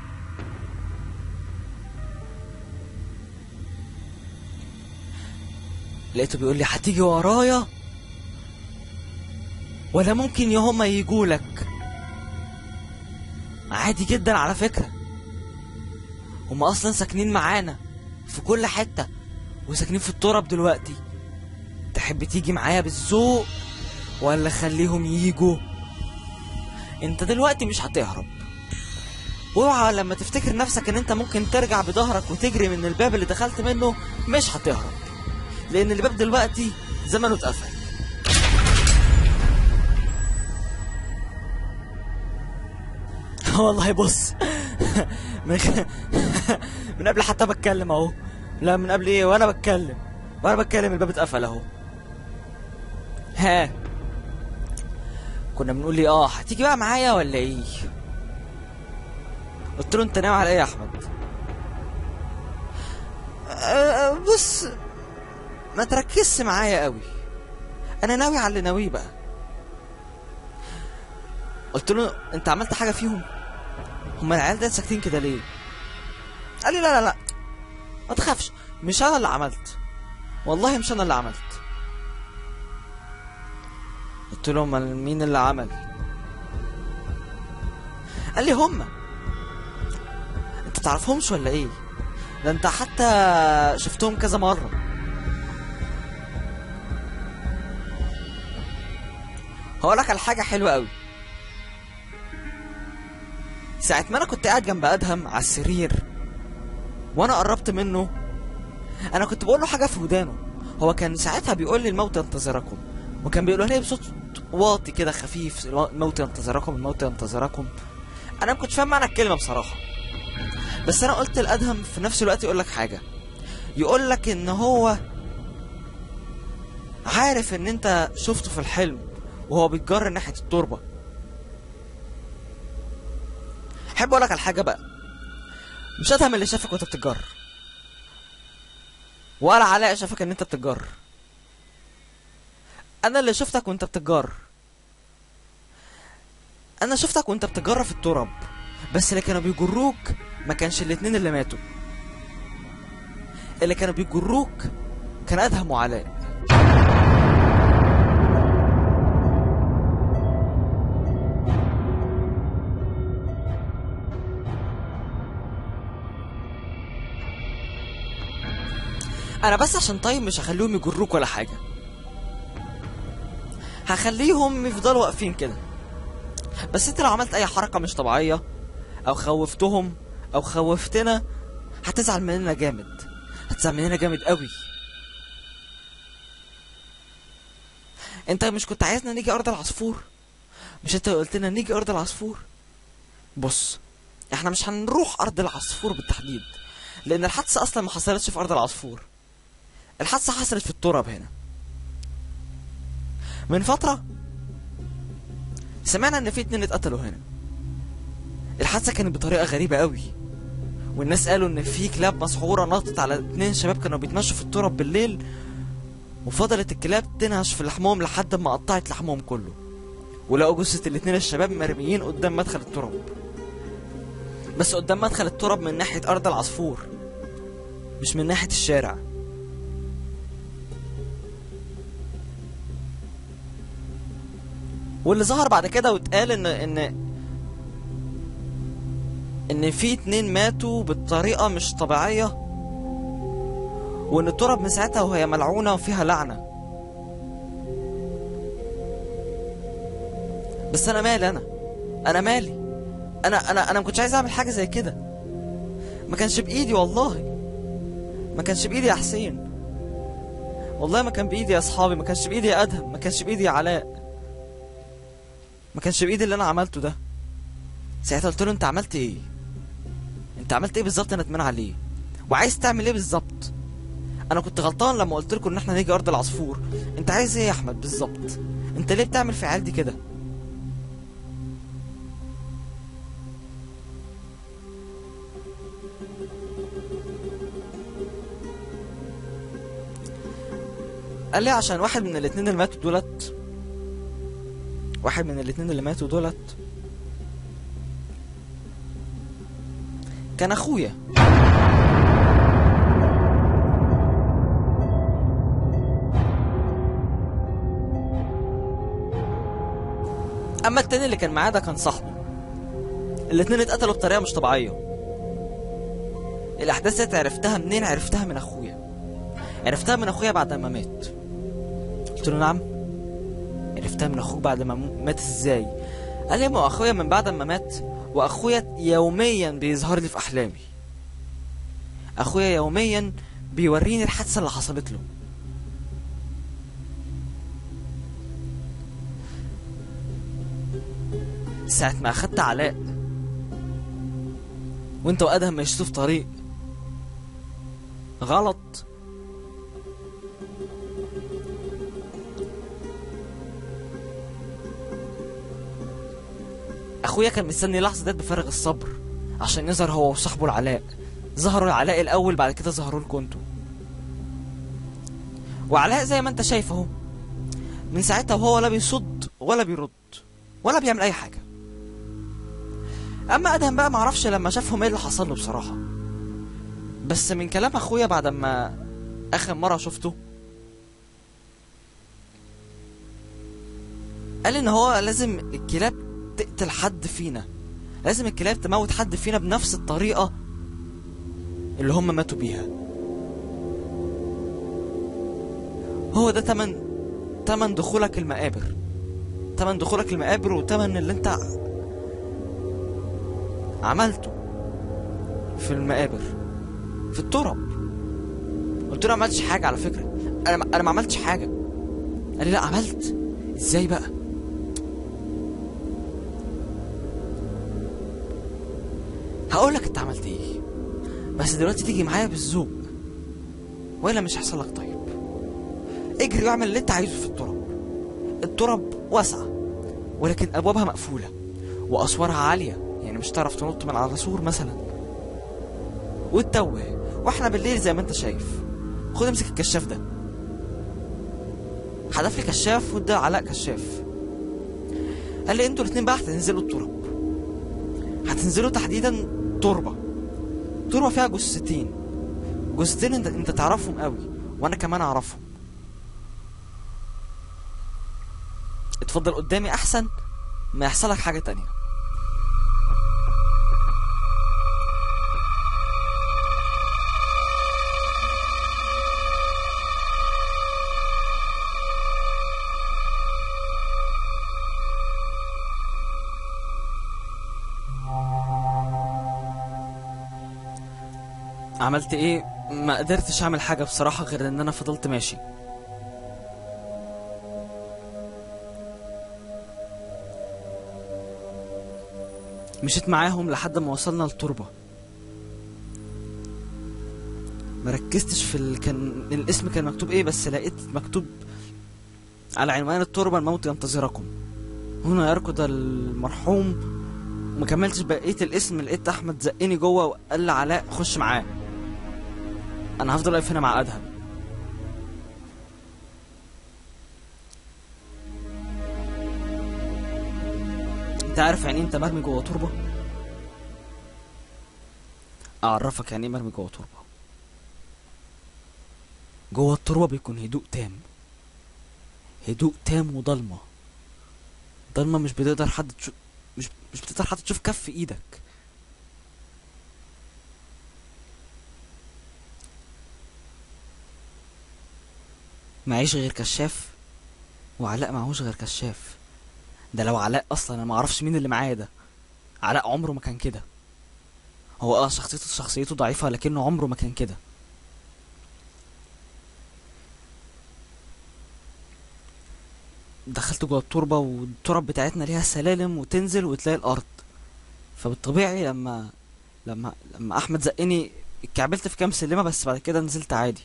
لقيته بيقول لي هتيجي ورايا ولا ممكن يا هما يجولك؟ عادي جدا على فكره، هما اصلا ساكنين معانا في كل حته وساكنين في التراب دلوقتي. تحب تيجي معايا بالذوق ولا خليهم ييجوا؟ انت دلوقتي مش هتهرب، اوعى لما تفتكر نفسك ان انت ممكن ترجع بظهرك وتجري من الباب اللي دخلت منه، مش هتهرب، لان الباب دلوقتي زمنه اتقفل. والله بص من من قبل حتى بتكلم اهو، لا من قبل ايه، وانا بتكلم وانا بتكلم الباب اتقفل اهو. ها كنا بنقول لي اه هتيجي بقى معايا ولا ايه؟ قلت له انت ناوي على ايه يا احمد؟ أه بص ما تركزش معايا قوي، انا ناوي على اللي ناويه بقى. قلت له انت عملت حاجه فيهم؟ هما العيال ده ساكتين كده ليه؟ قال لي لا لا لا ما تخافش، مش انا اللي عملت، والله مش انا اللي عملت. قلت له امال مين اللي عمل؟ قال لي هما. انت تعرفهمش ولا ايه؟ ده انت حتى شفتهم كذا مره. هقولك على حاجه حلوه قوي. ساعة ما انا كنت قاعد جنب ادهم على السرير وانا قربت منه، انا كنت بقول له حاجه في ودانه. هو كان ساعتها بيقول لي الموت ينتظركم، وكان بيقولها لي بصوت واطي كده خفيف، الموت ينتظركم الموت ينتظركم. انا ما كنتش فاهم معنى الكلمه بصراحه، بس انا قلت لادهم في نفس الوقت يقول لك حاجه، يقول لك ان هو عارف ان انت شفته في الحلم وهو بيتجر ناحيه التربه. احب اقول لك على حاجه بقى، مش ادهم اللي شافك وانت بتتجر، ولا علاء شافك ان انت بتتجر، انا اللي شفتك وانت بتتجر. انا شفتك وانت بتتجر في التراب، بس اللي كانوا بيجروك ما كانش الاتنين اللي ماتوا، اللي كانوا بيجروك كان ادهم وعلاء. انا بس عشان طيب مش هخليهم يجروك ولا حاجه، هخليهم يفضلوا واقفين كده. بس انت لو عملت اي حركه مش طبيعيه او خوفتهم او خوفتنا هتزعل مننا جامد، هتزعل مننا جامد قوي. انت مش كنت عايزنا نيجي ارض العصفور؟ مش انت قلت لنا نيجي ارض العصفور؟ بص احنا مش هنروح ارض العصفور بالتحديد، لان الحادثه اصلا ما حصلتش في ارض العصفور، الحادثه حصلت في التراب هنا. من فتره سمعنا ان في اتنين اتقتلوا هنا. الحادثه كانت بطريقه غريبه قوي، والناس قالوا ان في كلاب مسحوره نطت على اتنين شباب كانوا بيتمشوا في التراب بالليل، وفضلت الكلاب تنهش في لحمهم لحد ما قطعت لحمهم كله، ولقوا جثه الاتنين الشباب مرميين قدام مدخل التراب، بس قدام مدخل التراب من ناحيه ارض العصفور مش من ناحيه الشارع. واللي ظهر بعد كده واتقال ان ان ان في اتنين ماتوا بالطريقه مش طبيعيه، وان التراب من ساعتها وهي ملعونه وفيها لعنه. بس انا مالي، انا انا مالي، انا انا انا ما كنتش عايز اعمل حاجه زي كده، ما كانش بايدي والله، ما كانش بايدي يا حسين، والله ما كان بايدي يا اصحابي، ما كانش بايدي يا ادهم، ما كانش بايدي يا علاء، ما كانش بايدي اللي انا عملته ده. ساعتها قلت له انت عملت ايه؟ انت عملت ايه بالظبط؟ انا ندمان عليه، وعايز تعمل ايه بالظبط؟ انا كنت غلطان لما قلت لكم ان احنا نيجي ارض العصفور. انت عايز ايه يا احمد بالظبط؟ انت ليه بتعمل في عيال دي كده؟ قال لي عشان واحد من الاتنين اللي ماتوا دولت واحد من الاتنين اللي ماتوا دولت كان اخويا. اما التاني اللي كان معاه ده كان صاحبه. الاتنين اتقتلوا بطريقه مش طبيعيه. الاحداث دي عرفتها منين؟ عرفتها من اخويا، عرفتها من اخويا بعد ما مات. قلت له نعم؟ عرفتها من اخوك بعد ما مات ازاي؟ قال لي ما اخويا من بعد ما مات، واخويا يوميا بيظهر لي في احلامي، اخويا يوميا بيوريني الحادثه اللي حصلت له. ساعه ما اخدت علاء وانت وادهم مشيتوا في طريق غلط، اخويا كان مستني اللحظه ديت بفارغ الصبر عشان يظهر هو وصاحبه العلاء. ظهروا العلاء الاول، بعد كده ظهروا لكم انتوا. وعلاء زي ما انت شايف اهو، من ساعتها وهو لا بيصد ولا بيرد ولا بيعمل اي حاجه. اما ادهم بقى معرفش لما شافهم ايه اللي حصل له بصراحه، بس من كلام اخويا بعد ما اخر مره شفته قال ان هو لازم الكلاب تقتل حد فينا، لازم الكلاب تموت حد فينا بنفس الطريقه اللي هم ماتوا بيها. هو ده تمن تمن دخولك المقابر، تمن دخولك المقابر وتمن اللي انت عملته في المقابر في التراب. قلت له ما عملتش حاجه على فكره، انا انا ما عملتش حاجه. قال لي لا عملت. ازاي بقى؟ هقول لك انت عملت ايه، بس دلوقتي تيجي معايا بالذوق ولا مش هيحصل لك طيب. اجري واعمل اللي انت عايزه في التراب. التراب واسعه ولكن ابوابها مقفوله واسوارها عاليه، يعني مش هتعرف تنط من على سور مثلا. وتتوه واحنا بالليل زي ما انت شايف. خد امسك الكشاف ده. حدف لي كشاف وده علاء كشاف. قال لي انتوا الاتنين بقى هتنزلوا التراب، هتنزلوا تحديدا تربه تربه فيها جثتين جثتين انت انت تعرفهم قوي وانا كمان اعرفهم. اتفضل قدامي احسن ما يحصل لك حاجه تانية. عملت ايه؟ ما قدرتش اعمل حاجه بصراحه غير ان انا فضلت ماشي. مشيت معاهم لحد ما وصلنا للتربه. مركزتش في ال... كان الاسم كان مكتوب ايه، بس لقيت مكتوب على عنوان التربه الموت ينتظركم، هنا يركض المرحوم. مكملتش بقيت الاسم، لقيت احمد زقني جوه وقال لي علاء خش معاه، انا هفضل واقف هنا مع ادهم. انت عارف يعني انت مرمي جوه تربه؟ اعرفك يعني ايه مرمي جوه تربه. جوه التربه بيكون هدوء تام، هدوء تام وضلمه، الضلمه مش بتقدر حد تشوف، مش مش بتقدر حد تشوف كف ايدك. معيش غير كشاف، وعلاء معهوش غير كشاف. ده لو علاء اصلا انا ما اعرفش مين اللي معاه ده. علاء عمره ما كان كده. هو اه شخصيته شخصيته ضعيفه لكنه عمره ما كان كده. دخلت جوه التربه، والتراب بتاعتنا ليها سلالم وتنزل وتلاقي الارض. فبالطبيعي لما لما لما احمد زقني اتكعبلت في كام سلمه، بس بعد كده نزلت عادي.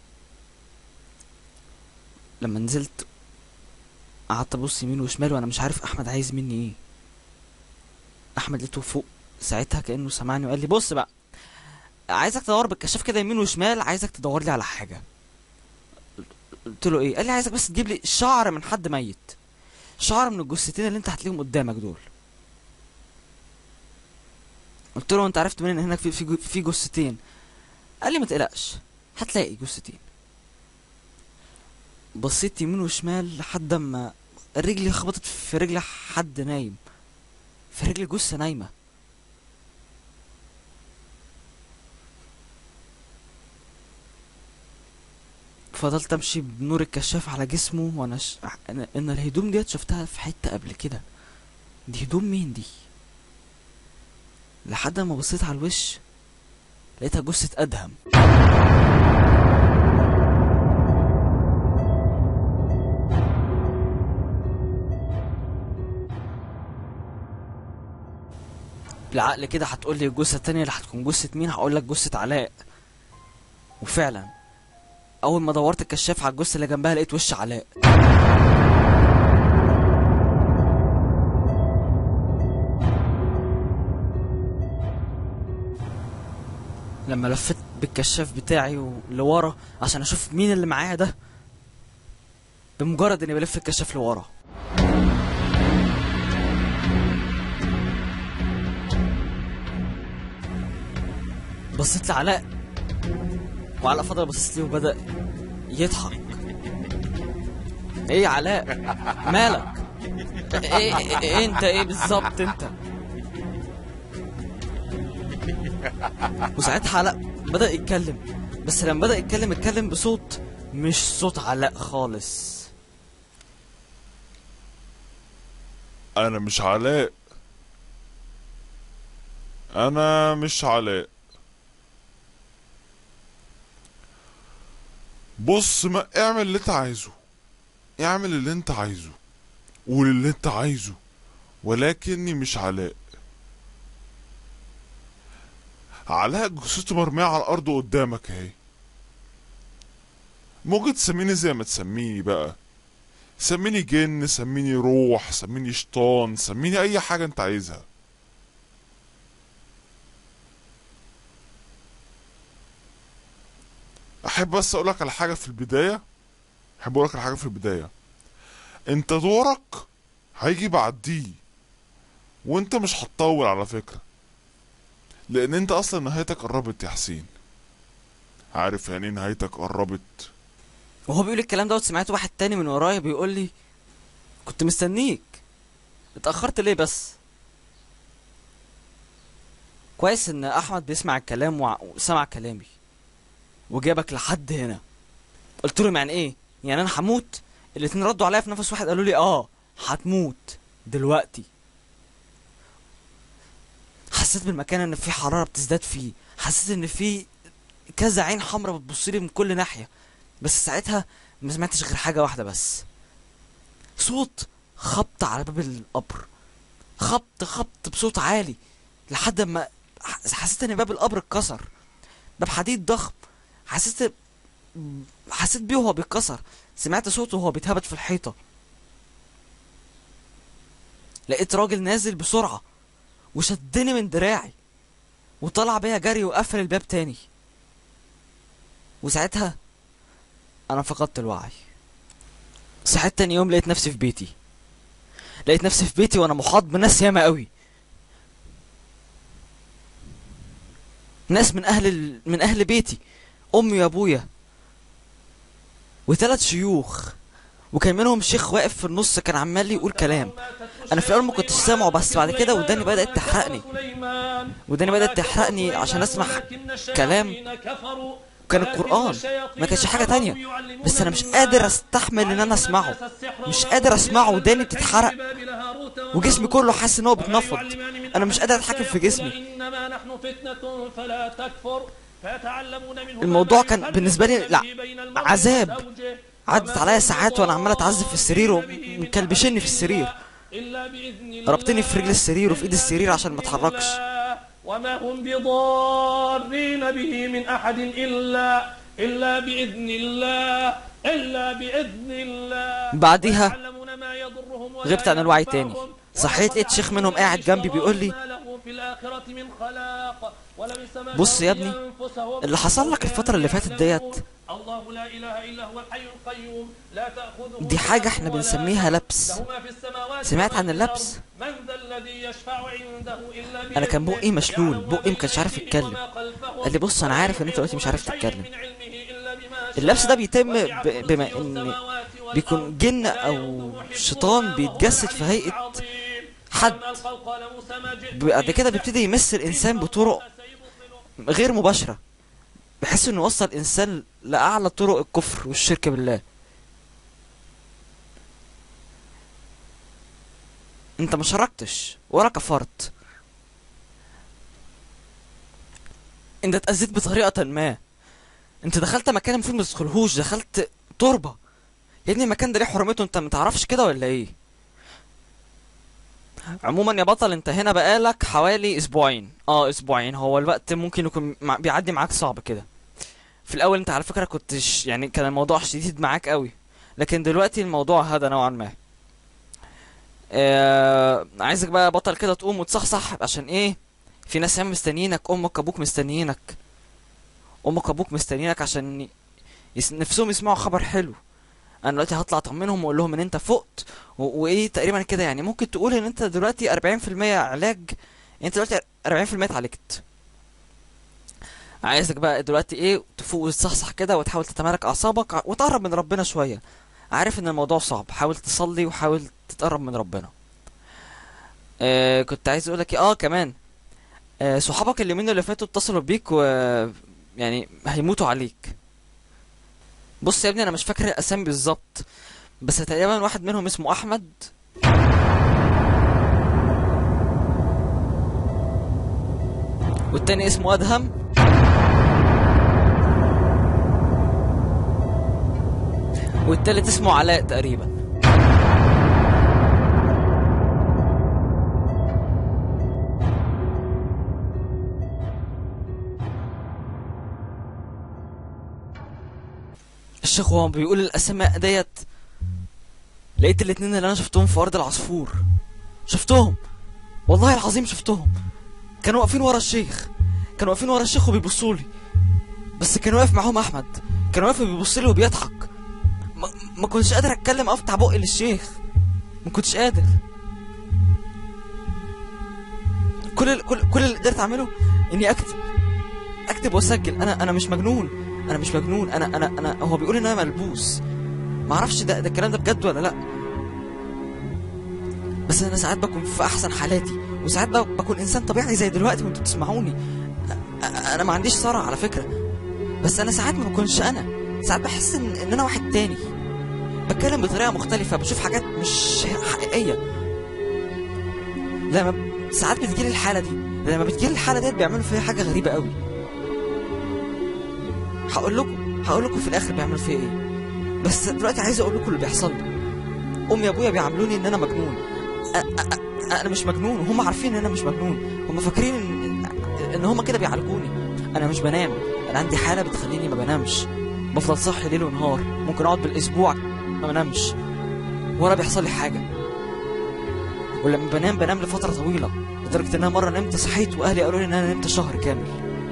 لما نزلت قعدت ابص يمين وشمال وانا مش عارف احمد عايز مني ايه. احمد لقيته فوق ساعتها كانه سمعني وقال لي بص بقى، عايزك تدور بالكشاف كده يمين وشمال، عايزك تدور لي على حاجه. قلت له ايه؟ قال لي عايزك بس تجيب لي شعر من حد ميت، شعر من الجثتين اللي انت هتلاقيهم قدامك دول. قلت له انت عرفت منين ان هناك في في في جثتين؟ قال لي ما تقلقش هتلاقي جثتين. بصيت يمين وشمال لحد اما رجلي خبطت في رجل حد نايم، في رجل جثه نايمه. فضلت امشي بنور الكشاف على جسمه وانا ش... ان إن الهدوم ديت شفتها في حته قبل كده. دي هدوم مين دي؟ لحد ما بصيت على الوش لقيتها جثه ادهم. بالعقل كده هتقولي الجثه التانية اللي هتكون جثه مين؟ هقولك جثه علاء. وفعلا اول ما دورت الكشاف على الجثه اللي جنبها لقيت وش علاء. لما لفت بالكشاف بتاعي لورا عشان اشوف مين اللي معايا ده، بمجرد اني بلف الكشاف لورا بصيت لعلاء، وعلاء فضل بصيت لي وبدأ يضحك. ايه يا علاء مالك؟ ايه, إيه, إيه انت ايه بالظبط انت؟ وساعتها علاء بدأ يتكلم، بس لما بدأ يتكلم اتكلم بصوت مش صوت علاء خالص. انا مش علاء، انا مش علاء. بص، ما اعمل اللي انت عايزه، اعمل اللي انت عايزه، قول اللي انت عايزه، ولكني مش علاء. علاء جثته مرمية على الارض قدامك اهي. ممكن تسميني زي ما تسميني بقى، سميني جن، سميني روح، سميني شيطان، سميني اي حاجة انت عايزها. احب بس اقولك على حاجة في البداية احب اقولك على حاجة في البداية انت دورك هيجي بعديه، وانت مش هتطول على فكرة، لان انت اصلا نهايتك قربت يا حسين. عارف يعني ايه نهايتك قربت؟ وهو بيقول الكلام دوت سمعت واحد تاني من ورايا بيقول لي كنت مستنيك، اتأخرت ليه بس؟ كويس ان احمد بيسمع الكلام وع- وسمع كلامي وجابك لحد هنا. قلت لهم يعني ايه؟ يعني انا هموت؟ الاتنين ردوا عليا في نفس واحد قالوا لي اه هتموت دلوقتي. حسيت بالمكان ان في حرارة بتزداد فيه، حسيت ان في كذا عين حمراء بتبصلي من كل ناحية، بس ساعتها ما سمعتش غير حاجة واحدة بس، صوت خبط على باب القبر، خبط خبط بصوت عالي لحد ما حسيت ان باب القبر اتكسر. باب حديد ضخم، حسيت حسيت بيه وهو بيتكسر، سمعت صوته وهو بيتهبط في الحيطة. لقيت راجل نازل بسرعة وشدني من دراعي وطلع بيا جري وقفل الباب تاني. وساعتها انا فقدت الوعي. صحيت تاني يوم لقيت نفسي في بيتي، لقيت نفسي في بيتي وانا محاط بناس ياما قوي، ناس من اهل ال... من اهل بيتي، امي وابويا وثلاث شيوخ، وكان منهم شيخ واقف في النص كان عمال يقول كلام. انا في الاول ما كنتش سامعه، بس بعد كده وداني بدات تحرقني وداني بدات تحرقني عشان اسمع كلام كان القرآن، ما كانش حاجة تانية. بس انا مش قادر استحمل ان انا اسمعه، مش قادر اسمعه، وداني بتتحرق وجسمي كله حاسس ان هو بيتنفض. انا مش قادر اتحكم في جسمي. الموضوع كان بالنسبة لي لا عذاب. عدت عليا ساعات وانا عمال اتعذب في السرير ومكلبشني في السرير، ربطني في رجل السرير وفي ايد السرير عشان ما اتحركش. وما هم بضارين به من أحد إلا إلا بإذن الله إلا بإذن الله. بعديها غبت عن الوعي تاني، صحيت لقيت شيخ منهم قاعد جنبي بيقول لي بص يا ابني، اللي حصل لك الفترة اللي فاتت ديت دي حاجة احنا بنسميها لبس. سمعت عن اللبس؟ انا كان بقي مشلول، بقي ما كانش عارف يتكلم. قال لي بص انا عارف ان انت دلوقتي مش عارف تتكلم. اللبس ده بيتم بما ان بيكون جن او شيطان بيتجسد في هيئة حد، بعد كده بيبتدي يمس الانسان بطرق غير مباشرة، بحيث انه يوصل الانسان لاعلى طرق الكفر والشرك بالله. انت ما شركتش ولا كفرت، انت اتأذيت بطريقة ما. انت دخلت مكان المفروض ما تدخلهوش، دخلت تربة يا ابني. المكان ده ليه حرمته، انت ما تعرفش كده ولا ايه؟ عموما يا بطل، انت هنا بقالك حوالي اسبوعين. اه اسبوعين، هو الوقت ممكن يكون بيعدي معاك صعب كده. في الاول انت على فكرة كنتش يعني كان الموضوع شديد معاك قوي، لكن دلوقتي الموضوع هذا نوعا ما. آه عايزك بقى بطل كده تقوم وتصحصح، عشان ايه؟ في ناس ياما مستنيينك، امك ابوك مستنيينك، امك ابوك مستنيينك عشان يس... نفسهم يسمعوا خبر حلو. انا دلوقتي هطلع اطمنهم واقول لهم ان انت فقت و... وايه تقريبا كده. يعني ممكن تقول ان انت دلوقتي اربعين في المية علاج، انت دلوقتي اربعين في المية اتعالجت. عايزك بقى دلوقتي ايه تفوق وتصحصح كده وتحاول تتمالك اعصابك وتقرب من ربنا شويه. عارف ان الموضوع صعب، حاول تصلي وحاول تتقرب من ربنا. آه كنت عايز اقولك اه كمان آه صحابك اليومين اللي فاتوا اتصلوا بيك و يعني هيموتوا عليك. بص يا ابني، انا مش فاكر الاسامي بالظبط، بس تقريبا واحد منهم اسمه احمد، والتاني اسمه ادهم، والتالت اسمه علاء تقريبا. الشيخ وهو بيقول الاسماء ديت لقيت الاتنين اللي انا شفتهم في ارض العصفور، شفتهم والله العظيم شفتهم. كانوا واقفين ورا الشيخ، كانوا واقفين ورا الشيخ وبيبصوا لي، بس كان واقف معاهم احمد، كان واقف بيبص لي وبيضحك. ما, ما كنتش قادر اتكلم، افتح بقي للشيخ، ما كنتش قادر. كل ال... كل كل اللي قدرت اعمله اني اكتب اكتب واسجل. انا انا مش مجنون، انا مش مجنون انا انا انا هو بيقول ان انا ملبوس، ما اعرفش ده ده الكلام ده بجد ولا لا. بس انا ساعات بكون في احسن حالاتي، وساعات بكون انسان طبيعي زي دلوقتي وانتوا بتسمعوني. انا ما عنديش صرع على فكره، بس انا ساعات ما بكونش انا، ساعات بحس ان, إن انا واحد تاني، بتكلم بطريقه مختلفه، بشوف حاجات مش حقيقيه. لما ساعات بتجيلي الحاله دي، لما بتجيلي الحاله ديت بيعملوا فيها حاجه غريبه قوي. هقول لكم هقول لكم في الاخر بيعملوا فيا ايه، بس دلوقتي عايز اقول لكم اللي بيحصل لي. امي وابويا بيعاملوني ان انا مجنون. أ أ أ انا مش مجنون، وهم عارفين ان انا مش مجنون، هم فاكرين ان ان هم كده بيعالجوني. انا مش بنام، انا عندي حاله بتخليني ما بنامش، بفضل صاحي ليل ونهار، ممكن اقعد بالاسبوع ما بنامش ولا بيحصل لي حاجه. ولما بنام بنام لفتره طويله، لدرجه ان انا مره نمت صحيت واهلي قالوا لي ان انا نمت شهر كامل.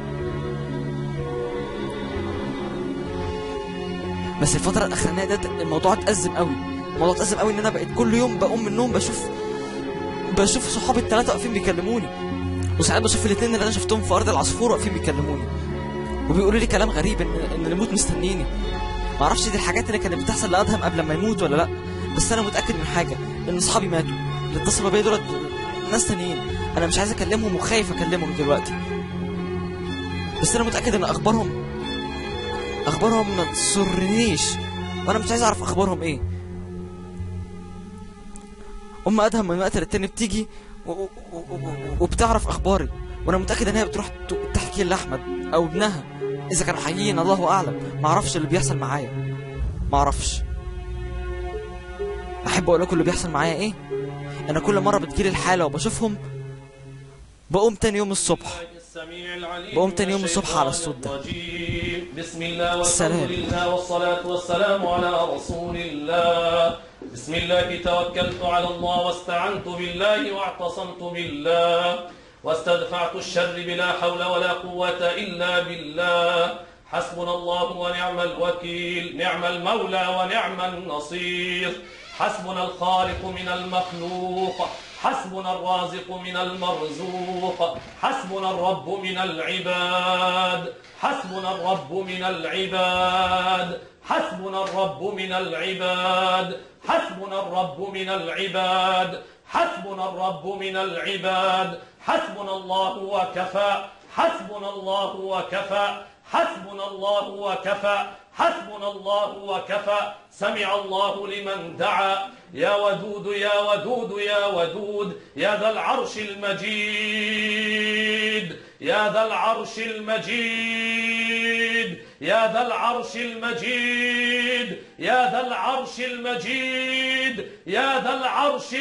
بس الفتره الاخرانيه ديت الموضوع اتأزم قوي، الموضوع اتأزم قوي ان انا بقيت كل يوم بقوم من النوم بشوف بشوف صحابي الثلاثه واقفين بيكلموني، وساعات بشوف الاثنين اللي انا شفتهم في ارض العصفور واقفين بيكلموني وبيقولوا لي كلام غريب ان ان الموت مستنيني. ما اعرفش دي الحاجات اللي كانت بتحصل لادهم قبل ما يموت ولا لا، بس انا متاكد من حاجه، ان اصحابي ماتوا، اللي اتصلوا بيا دول ناس تانيين، انا مش عايز اكلمهم وخايف اكلمهم دلوقتي، بس انا متاكد ان اخبارهم اخبارهم ما تسرنيش، وانا مش عايز اعرف اخبارهم ايه. ام ادهم من وقت للتاني بتيجي و... و... و... وبتعرف اخباري، وانا متاكد ان هي بتروح تحكي لاحمد او ابنها، اذا كانوا حقيقيين الله اعلم. ما اعرفش اللي بيحصل معايا، ما اعرفش. احب اقول لكم اللي بيحصل معايا ايه. انا كل مره بتجيلي الحاله وبشوفهم بقوم تاني يوم الصبح بقوم تاني يوم الصبح على الصوت ده. بسم الله والحمد لله والصلاة والسلام على رسول الله. بسم الله توكلت على الله واستعنت بالله واعتصمت بالله واستدفعت الشر بلا حول ولا قوة إلا بالله. حسبنا الله ونعم الوكيل، نعم المولى ونعم النصير. حسبنا الخالق من المخلوق، حسبنا الرازق من المرزوق، حسبنا الرب من العباد، حسبنا الرب من العباد، حسبنا الرب من العباد، حسبنا الرب من العباد، حسبنا الرب من العباد. حسبنا الله وكفى، حسبنا الله وكفى، حسبنا الله وكفى، حسبنا الله وكفى. سمع الله لمن دعا. يا ودود يا ودود يا ودود يا ذا العرش المجيد، يا ذا العرش المجيد، يا ذا العرش المجيد، يا ذا العرش المجيد، يا ذا العرش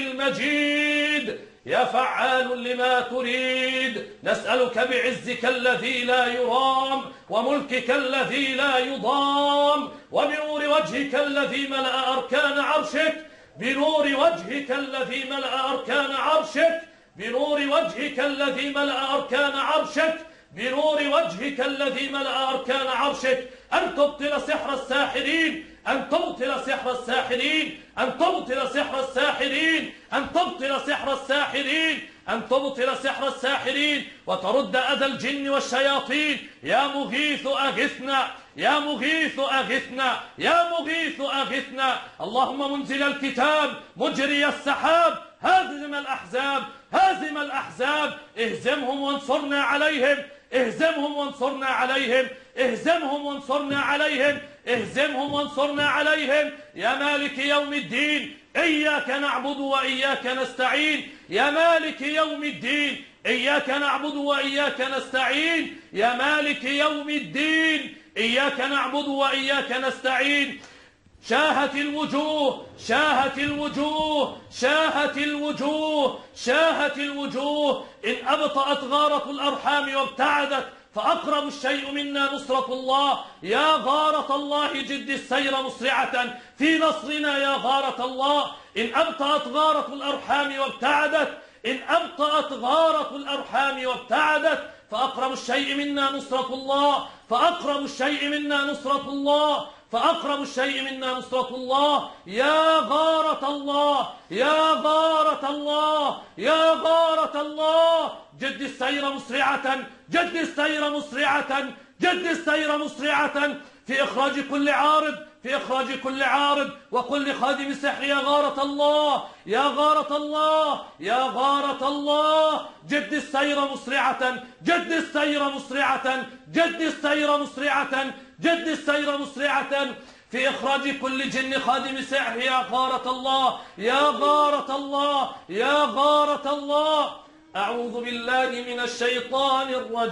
المجيد. يا فعال لما تريد، نسألك بعزك الذي لا يرام وملكك الذي لا يضام وبنور وجهك الذي ملأ أركان عرشك، بنور وجهك الذي ملأ أركان عرشك، بنور وجهك الذي ملأ أركان عرشك، بنور وجهك الذي ملأ أركان عرشك. أن تبطل سحر الساحرين، أن تبطل سحر الساحرين، أن تبطل سحر الساحرين، أن تبطل سحر الساحرين، أن تبطل سحر الساحرين وترد أذى الجن والشياطين. يا مغيث أغثنا، يا مغيث أغثنا، يا مغيث أغثنا. اللهم منزل الكتاب، مجري السحاب، هازم الأحزاب، هازم الأحزاب. اهزمهم وانصرنا عليهم، اهزمهم وانصرنا عليهم، اهزمهم وانصرنا عليهم، اهزمهم وانصرنا عليهم. يا مالك يوم الدين، إياك نعبد وإياك نستعين. يا مالك يوم الدين، إياك نعبد وإياك نستعين. يا مالك يوم الدين، إياك نعبد وإياك نستعين. شاهت الوجوه، شاهت الوجوه، شاهت الوجوه، شاهت الوجوه. إن أبطأت غارة الأرحام وابتعدت فأقرب الشيء منا نصرة الله. يا غارة الله جد السير مسرعة في نصرنا يا غارة الله. إن أبطأت غارة الأرحام وابتعدت، إن أبطأت غارة الأرحام وابتعدت فأقرب الشيء منا نصرة الله، فأقرب الشيء منا نصرة الله، فأقرب الشيء منا نصرة الله. يا غارة الله، يا غارة الله، يا غارة الله. جد السير مسرعة، جد السير مسرعة، جد السير مسرعة في إخراج كل عارض، في إخراج كل عارض وكل خادم السحر. يا غارة الله، يا غارة الله، يا غارة الله. جد السير مسرعة، جد السير مسرعة، جد السير مسرعة، جد السير مسرعة في إخراج كل جن خادم سحر. يا غارة الله، يا غارة الله، يا غارة الله. أعوذ بالله من الشيطان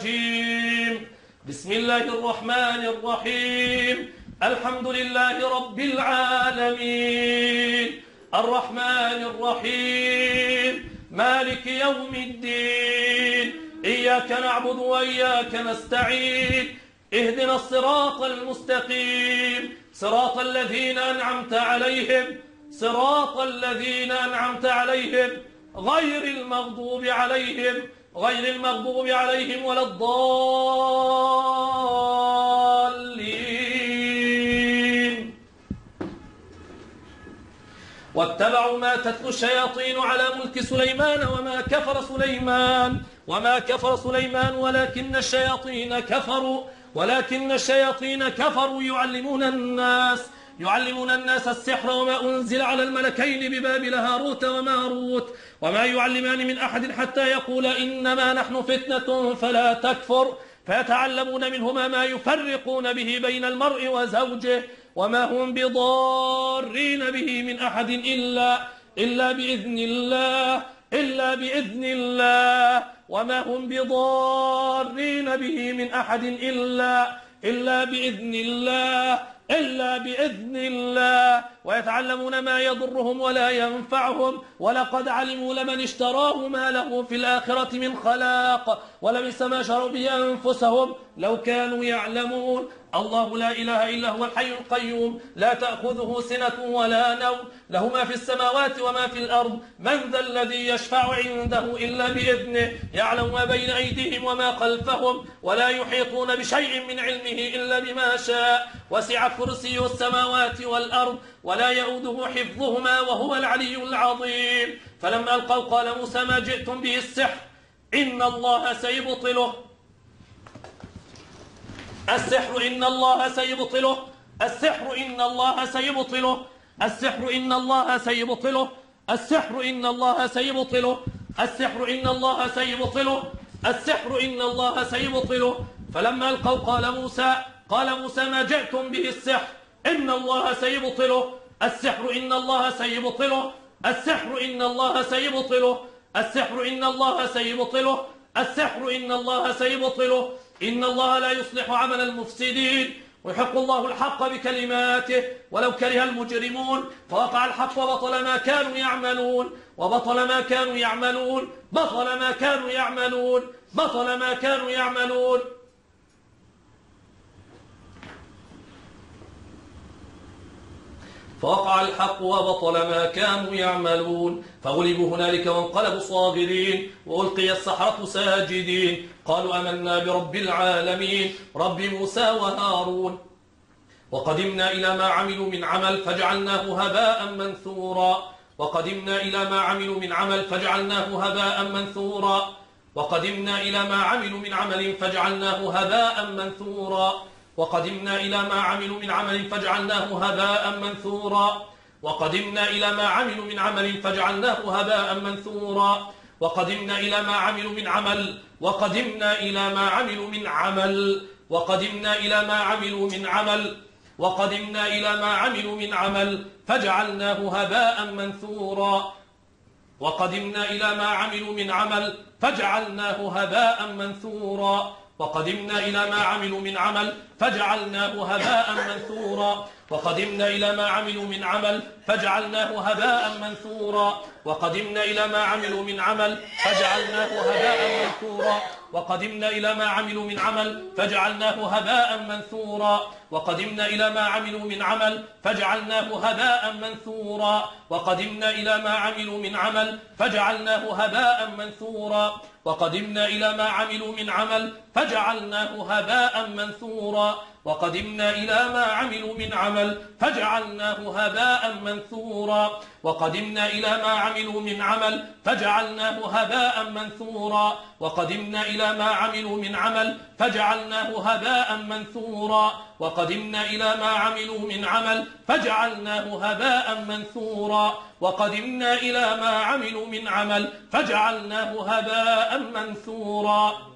الرجيم. بسم الله الرحمن الرحيم. الحمد لله رب العالمين، الرحمن الرحيم، مالك يوم الدين. إياك نعبد وإياك نستعين. اهدنا الصراط المستقيم، صراط الذين أنعمت عليهم، صراط الذين أنعمت عليهم غير المغضوب عليهم، غير المغضوب عليهم ولا الضالين. واتبعوا ما تتلو الشياطين على ملك سليمان وما كفر سليمان وما كفر سليمان ولكن الشياطين كفروا ولكن الشياطين كفروا يعلمون الناس يعلمون الناس السحر وما أنزل على الملكين ببابل هاروت وماروت وما يعلمان من أحد حتى يقول إنما نحن فتنة فلا تكفر فيتعلمون منهما ما يفرقون به بين المرء وزوجه وما هم بضارين به من أحد إلا إلا بإذن الله إلا بإذن الله وما هم بضارين به من أحد إلا إلا بإذن الله إلا بإذن الله ويتعلمون ما يضرهم ولا ينفعهم ولقد علموا لمن اشتراه ما له في الآخرة من خلاق ولبئس ما شروا به أنفسهم لو كانوا يعلمون. الله لا إله إلا هو الحي القيوم لا تأخذه سنة ولا نوم له ما في السماوات وما في الأرض من ذا الذي يشفع عنده إلا بإذنه يعلم ما بين أيديهم وما خلفهم ولا يحيطون بشيء من علمه إلا بما شاء وسع كرسيه السماوات والأرض ولا يؤوده حفظهما وهو العلي العظيم. فلما ألقوا قال موسى ما جئتم به السحر إن الله سيبطله السحر إن الله سيبطله السحر إن الله سيبطله السحر إن الله سيبطله السحر إن الله سيبطله السحر إن الله سيبطله السحر إن الله سيبطله. فلما ألقوا قال موسى قال موسى ما جئتم به السحر إن الله سيبطله السحر إن الله سيبطله السحر إن الله سيبطله السحر إن الله سيبطله السحر إن الله سيبطله. إن الله لا يصلح عمل المفسدين ويحق الله الحق بكلماته ولو كره المجرمون فوقع الحق وبطل ما كانوا يعملون وبطل ما كانوا يعملون بطل ما كانوا يعملون بطل ما كانوا يعملون. فوقع الحق وبطل ما كانوا يعملون فغلبوا هنالك وانقلبوا صاغرين وألقي السحرة ساجدين قالوا آمنا برب العالمين رب موسى وهارون وقدمنا إلى ما عملوا من عمل فجعلناه هباء منثورا وقدمنا إلى ما عملوا من عمل فجعلناه هباء منثورا وقدمنا إلى ما عملوا من عمل فجعلناه هباء منثورا وقدمنا إلى ما عملوا من عمل فجعلناه هباء منثورا وقدمنا إلى ما عملوا من عمل فجعلناه هباء منثورا وقدمنا إلى ما عملوا من عمل وقدمنا إلى ما عملوا من عمل وقدمنا إلى ما عملوا من عمل وقدمنا إلى ما عملوا من عمل فجعلناه هباء منثورا وقدمنا إلى ما عملوا من عمل فجعلناه هباء منثورا وقدمنا إلى ما عملوا من عمل فجعلناه هباء منثورا وقدمنا إلى ما عملوا من عمل فجعلناه هباء منثورا وقدمنا إلى ما عملوا من عمل فجعلناه هباء منثورا وقدمنا إلى ما عملوا من عمل فجعلناه هباء منثورا وقدمنا إلى ما عملوا من عمل فجعلناه هباء منثورا وقدمنا إلى ما عملوا من عمل فجعلناه هباء منثورا وقدمنا إلى ما عملوا من عمل فجعلناه هباء منثورا وقدمنا إلى ما عملوا من عمل فجعلناه هباء منثورا وقدمنا إلى ما عملوا من عمل فجعلناه هباء منثورا وقدمنا إلى ما عملوا من عمل فجعلناه هباء منثورا وقدمنا إلى ما عملوا من عمل فجعلناه هباء منثورا وقدمنا إلى ما عملوا من عمل فجعلناه هباء منثورا.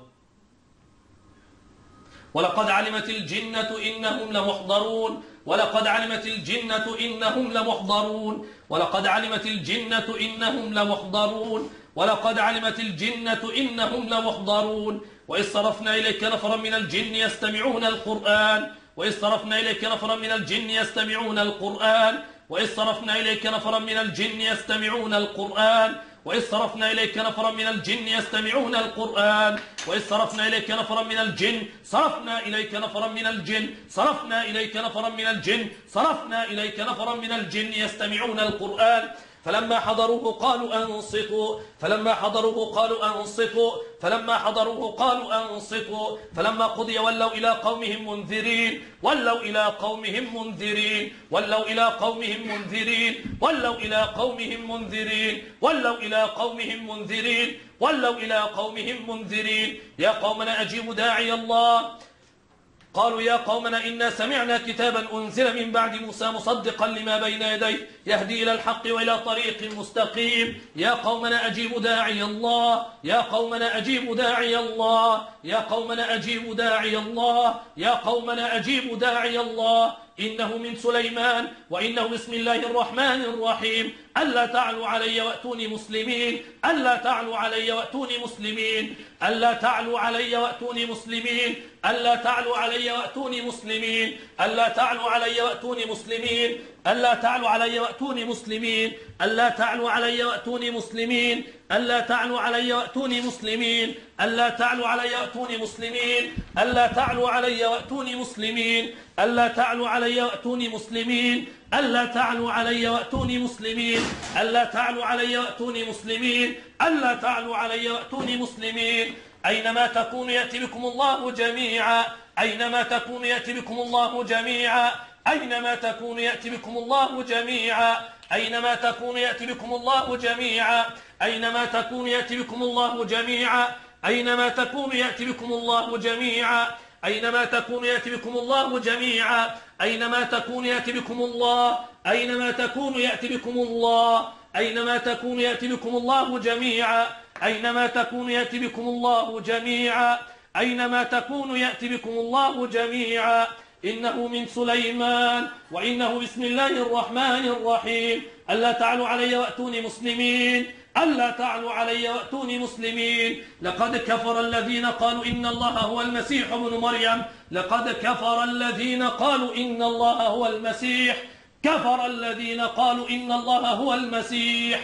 ولقد علمت الجنة إنهم لمحضرون ولقد علمت الجنة إنهم لمحضرون ولقد علمت الجنة إنهم لمحضرون ولقد علمت الجنة إنهم لمحضرون. وإذ صرفنا إليك نفرا من الجن يستمعون القرآن وإذ صرفنا إليك نفرا من الجن يستمعون القرآن وإذ صرفنا إليك نفرا من الجن يستمعون القرآن وإذ صرفنا إليك نفرا من الجن يستمعون القرآن وإذ صرفنا إليك نفرا من الجن صرفنا إليك نفرا من الجن صرفنا إليك نفرا من الجن صرفنا إليك نفرا من الجن يستمعون القرآن فلما حضروه قالوا أنصتوا فلما حضروه قالوا أنصتوا فلما حضروه قالوا أنصتوا فلما قضي ولوا إلى قومهم منذرين ولوا إلى قومهم منذرين ولوا إلى قومهم منذرين ولوا إلى قومهم منذرين ولوا إلى قومهم منذرين ولوا إلى قومهم منذرين. يا قومنا أجيبوا داعي الله قالوا يا قومنا إنا سمعنا كتابا أنزل من بعد موسى مصدقا لما بين يديه يهدي إلى الحق وإلى طريق مستقيم. يا قومنا أجيبوا داعي الله، يا قومنا أجيبوا داعي الله، يا قومنا أجيبوا داعي الله، يا قومنا أجيبوا داعي الله، إنه من سليمان وإنه بسم الله الرحمن الرحيم. ألا تعلوا علي وأتوني مسلمين، ألا تعلوا علي وأتوني مسلمين، ألا تعلوا علي وأتوني مسلمين، ألا تعلوا علي وأتوني مسلمين، ألا تعلوا علي وأتوني مسلمين، ألا تعلوا علي وأتوني مسلمين، ألا تعلوا علي وأتوني مسلمين، ألا تعلوا علي وأتوني مسلمين، ألا تعلوا علي وأتوني مسلمين، ألا تعلوا علي وأتوني مسلمين، ألا تعلوا علي وأتوني مسلمين، ألا تعلوا علي وأتوني مسلمين، ألا تعلوا علي وأتوني مسلمين، ألا تعلوا علي وأتوني مسلمين. أينما تكون يأتي بكم الله جميعا، أينما تكون يأتي بكم الله جميعا، أينما تكون يأتي بكم الله جميعا، أينما تكون يأتي بكم الله جميعا، أينما تكون يأتي بكم الله جميعا، أينما تكون يأتي بكم الله جميعا، أينما تكون يأتي بكم الله جميعا، أينما تكون يأتي بكم الله، أينما تكون يأتي بكم الله، أينما تكون يأتي بكم الله جميعا، أينما تكون يأتي بكم الله جميعا، أينما تكون يأتي بكم الله جميعا. إنه من سليمان وإنه بسم الله الرحمن الرحيم. ألا تعلوا علي وأتوني مسلمين، ألا تعلوا علي وأتوني مسلمين. لقد كفر الذين قالوا إن الله هو المسيح ابن مريم، لقد كفر الذين قالوا إن الله هو المسيح، كفر الذين قالوا إن الله هو المسيح،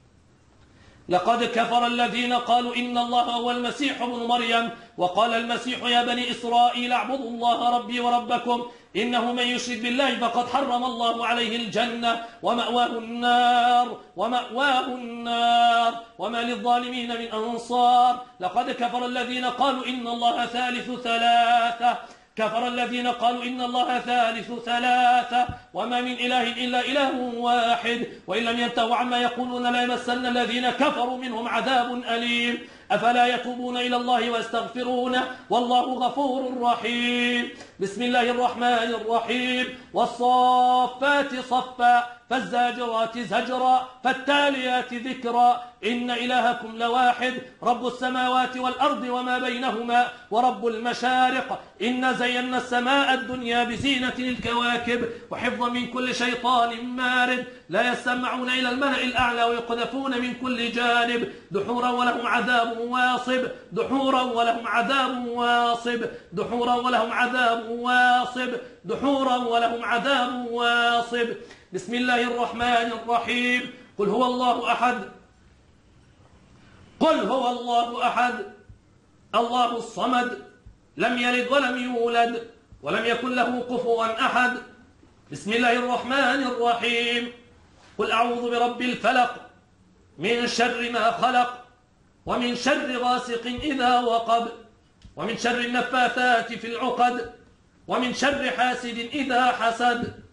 لقد كفر الذين قالوا إن الله هو المسيح ابن مريم. وقال المسيح يا بني إسرائيل اعبدوا الله ربي وربكم إنه من يشرك بالله فقد حرم الله عليه الجنة ومأواه النار ومأواه النار وما للظالمين من أنصار. لقد كفر الذين قالوا إن الله ثالث ثلاثة، كفر الذين قالوا إن الله ثالث ثلاثة وما من إله إلا إله واحد وإن لم ينتهوا عما يقولون لا يمسن الذين كفروا منهم عذاب أليم. أفلا يتوبون إلى الله ويستغفرونه والله غفور رحيم. بسم الله الرحمن الرحيم. والصافات صفا فالزاجرات زجرا فالتاليات ذكرا إن إلهكم لواحد رب السماوات والأرض وما بينهما ورب المشارق إنا زينا السماء الدنيا بزينة الكواكب وحفظا من كل شيطان مارد لا يستمعون إلى الملأ الأعلى ويقذفون من كل جانب دحورا ولهم عذاب واصب دحورا ولهم عذاب واصب دحورا ولهم عذاب واصب دحورا ولهم عذاب واصب. بسم الله الرحمن الرحيم. قل هو الله أحد قل هو الله أحد الله الصمد لم يلد ولم يولد ولم يكن له كفوا أحد. بسم الله الرحمن الرحيم. قل أعوذ برب الفلق من شر ما خلق ومن شر غاسق إذا وقب ومن شر النفاثات في العقد ومن شر حاسد إذا حسد.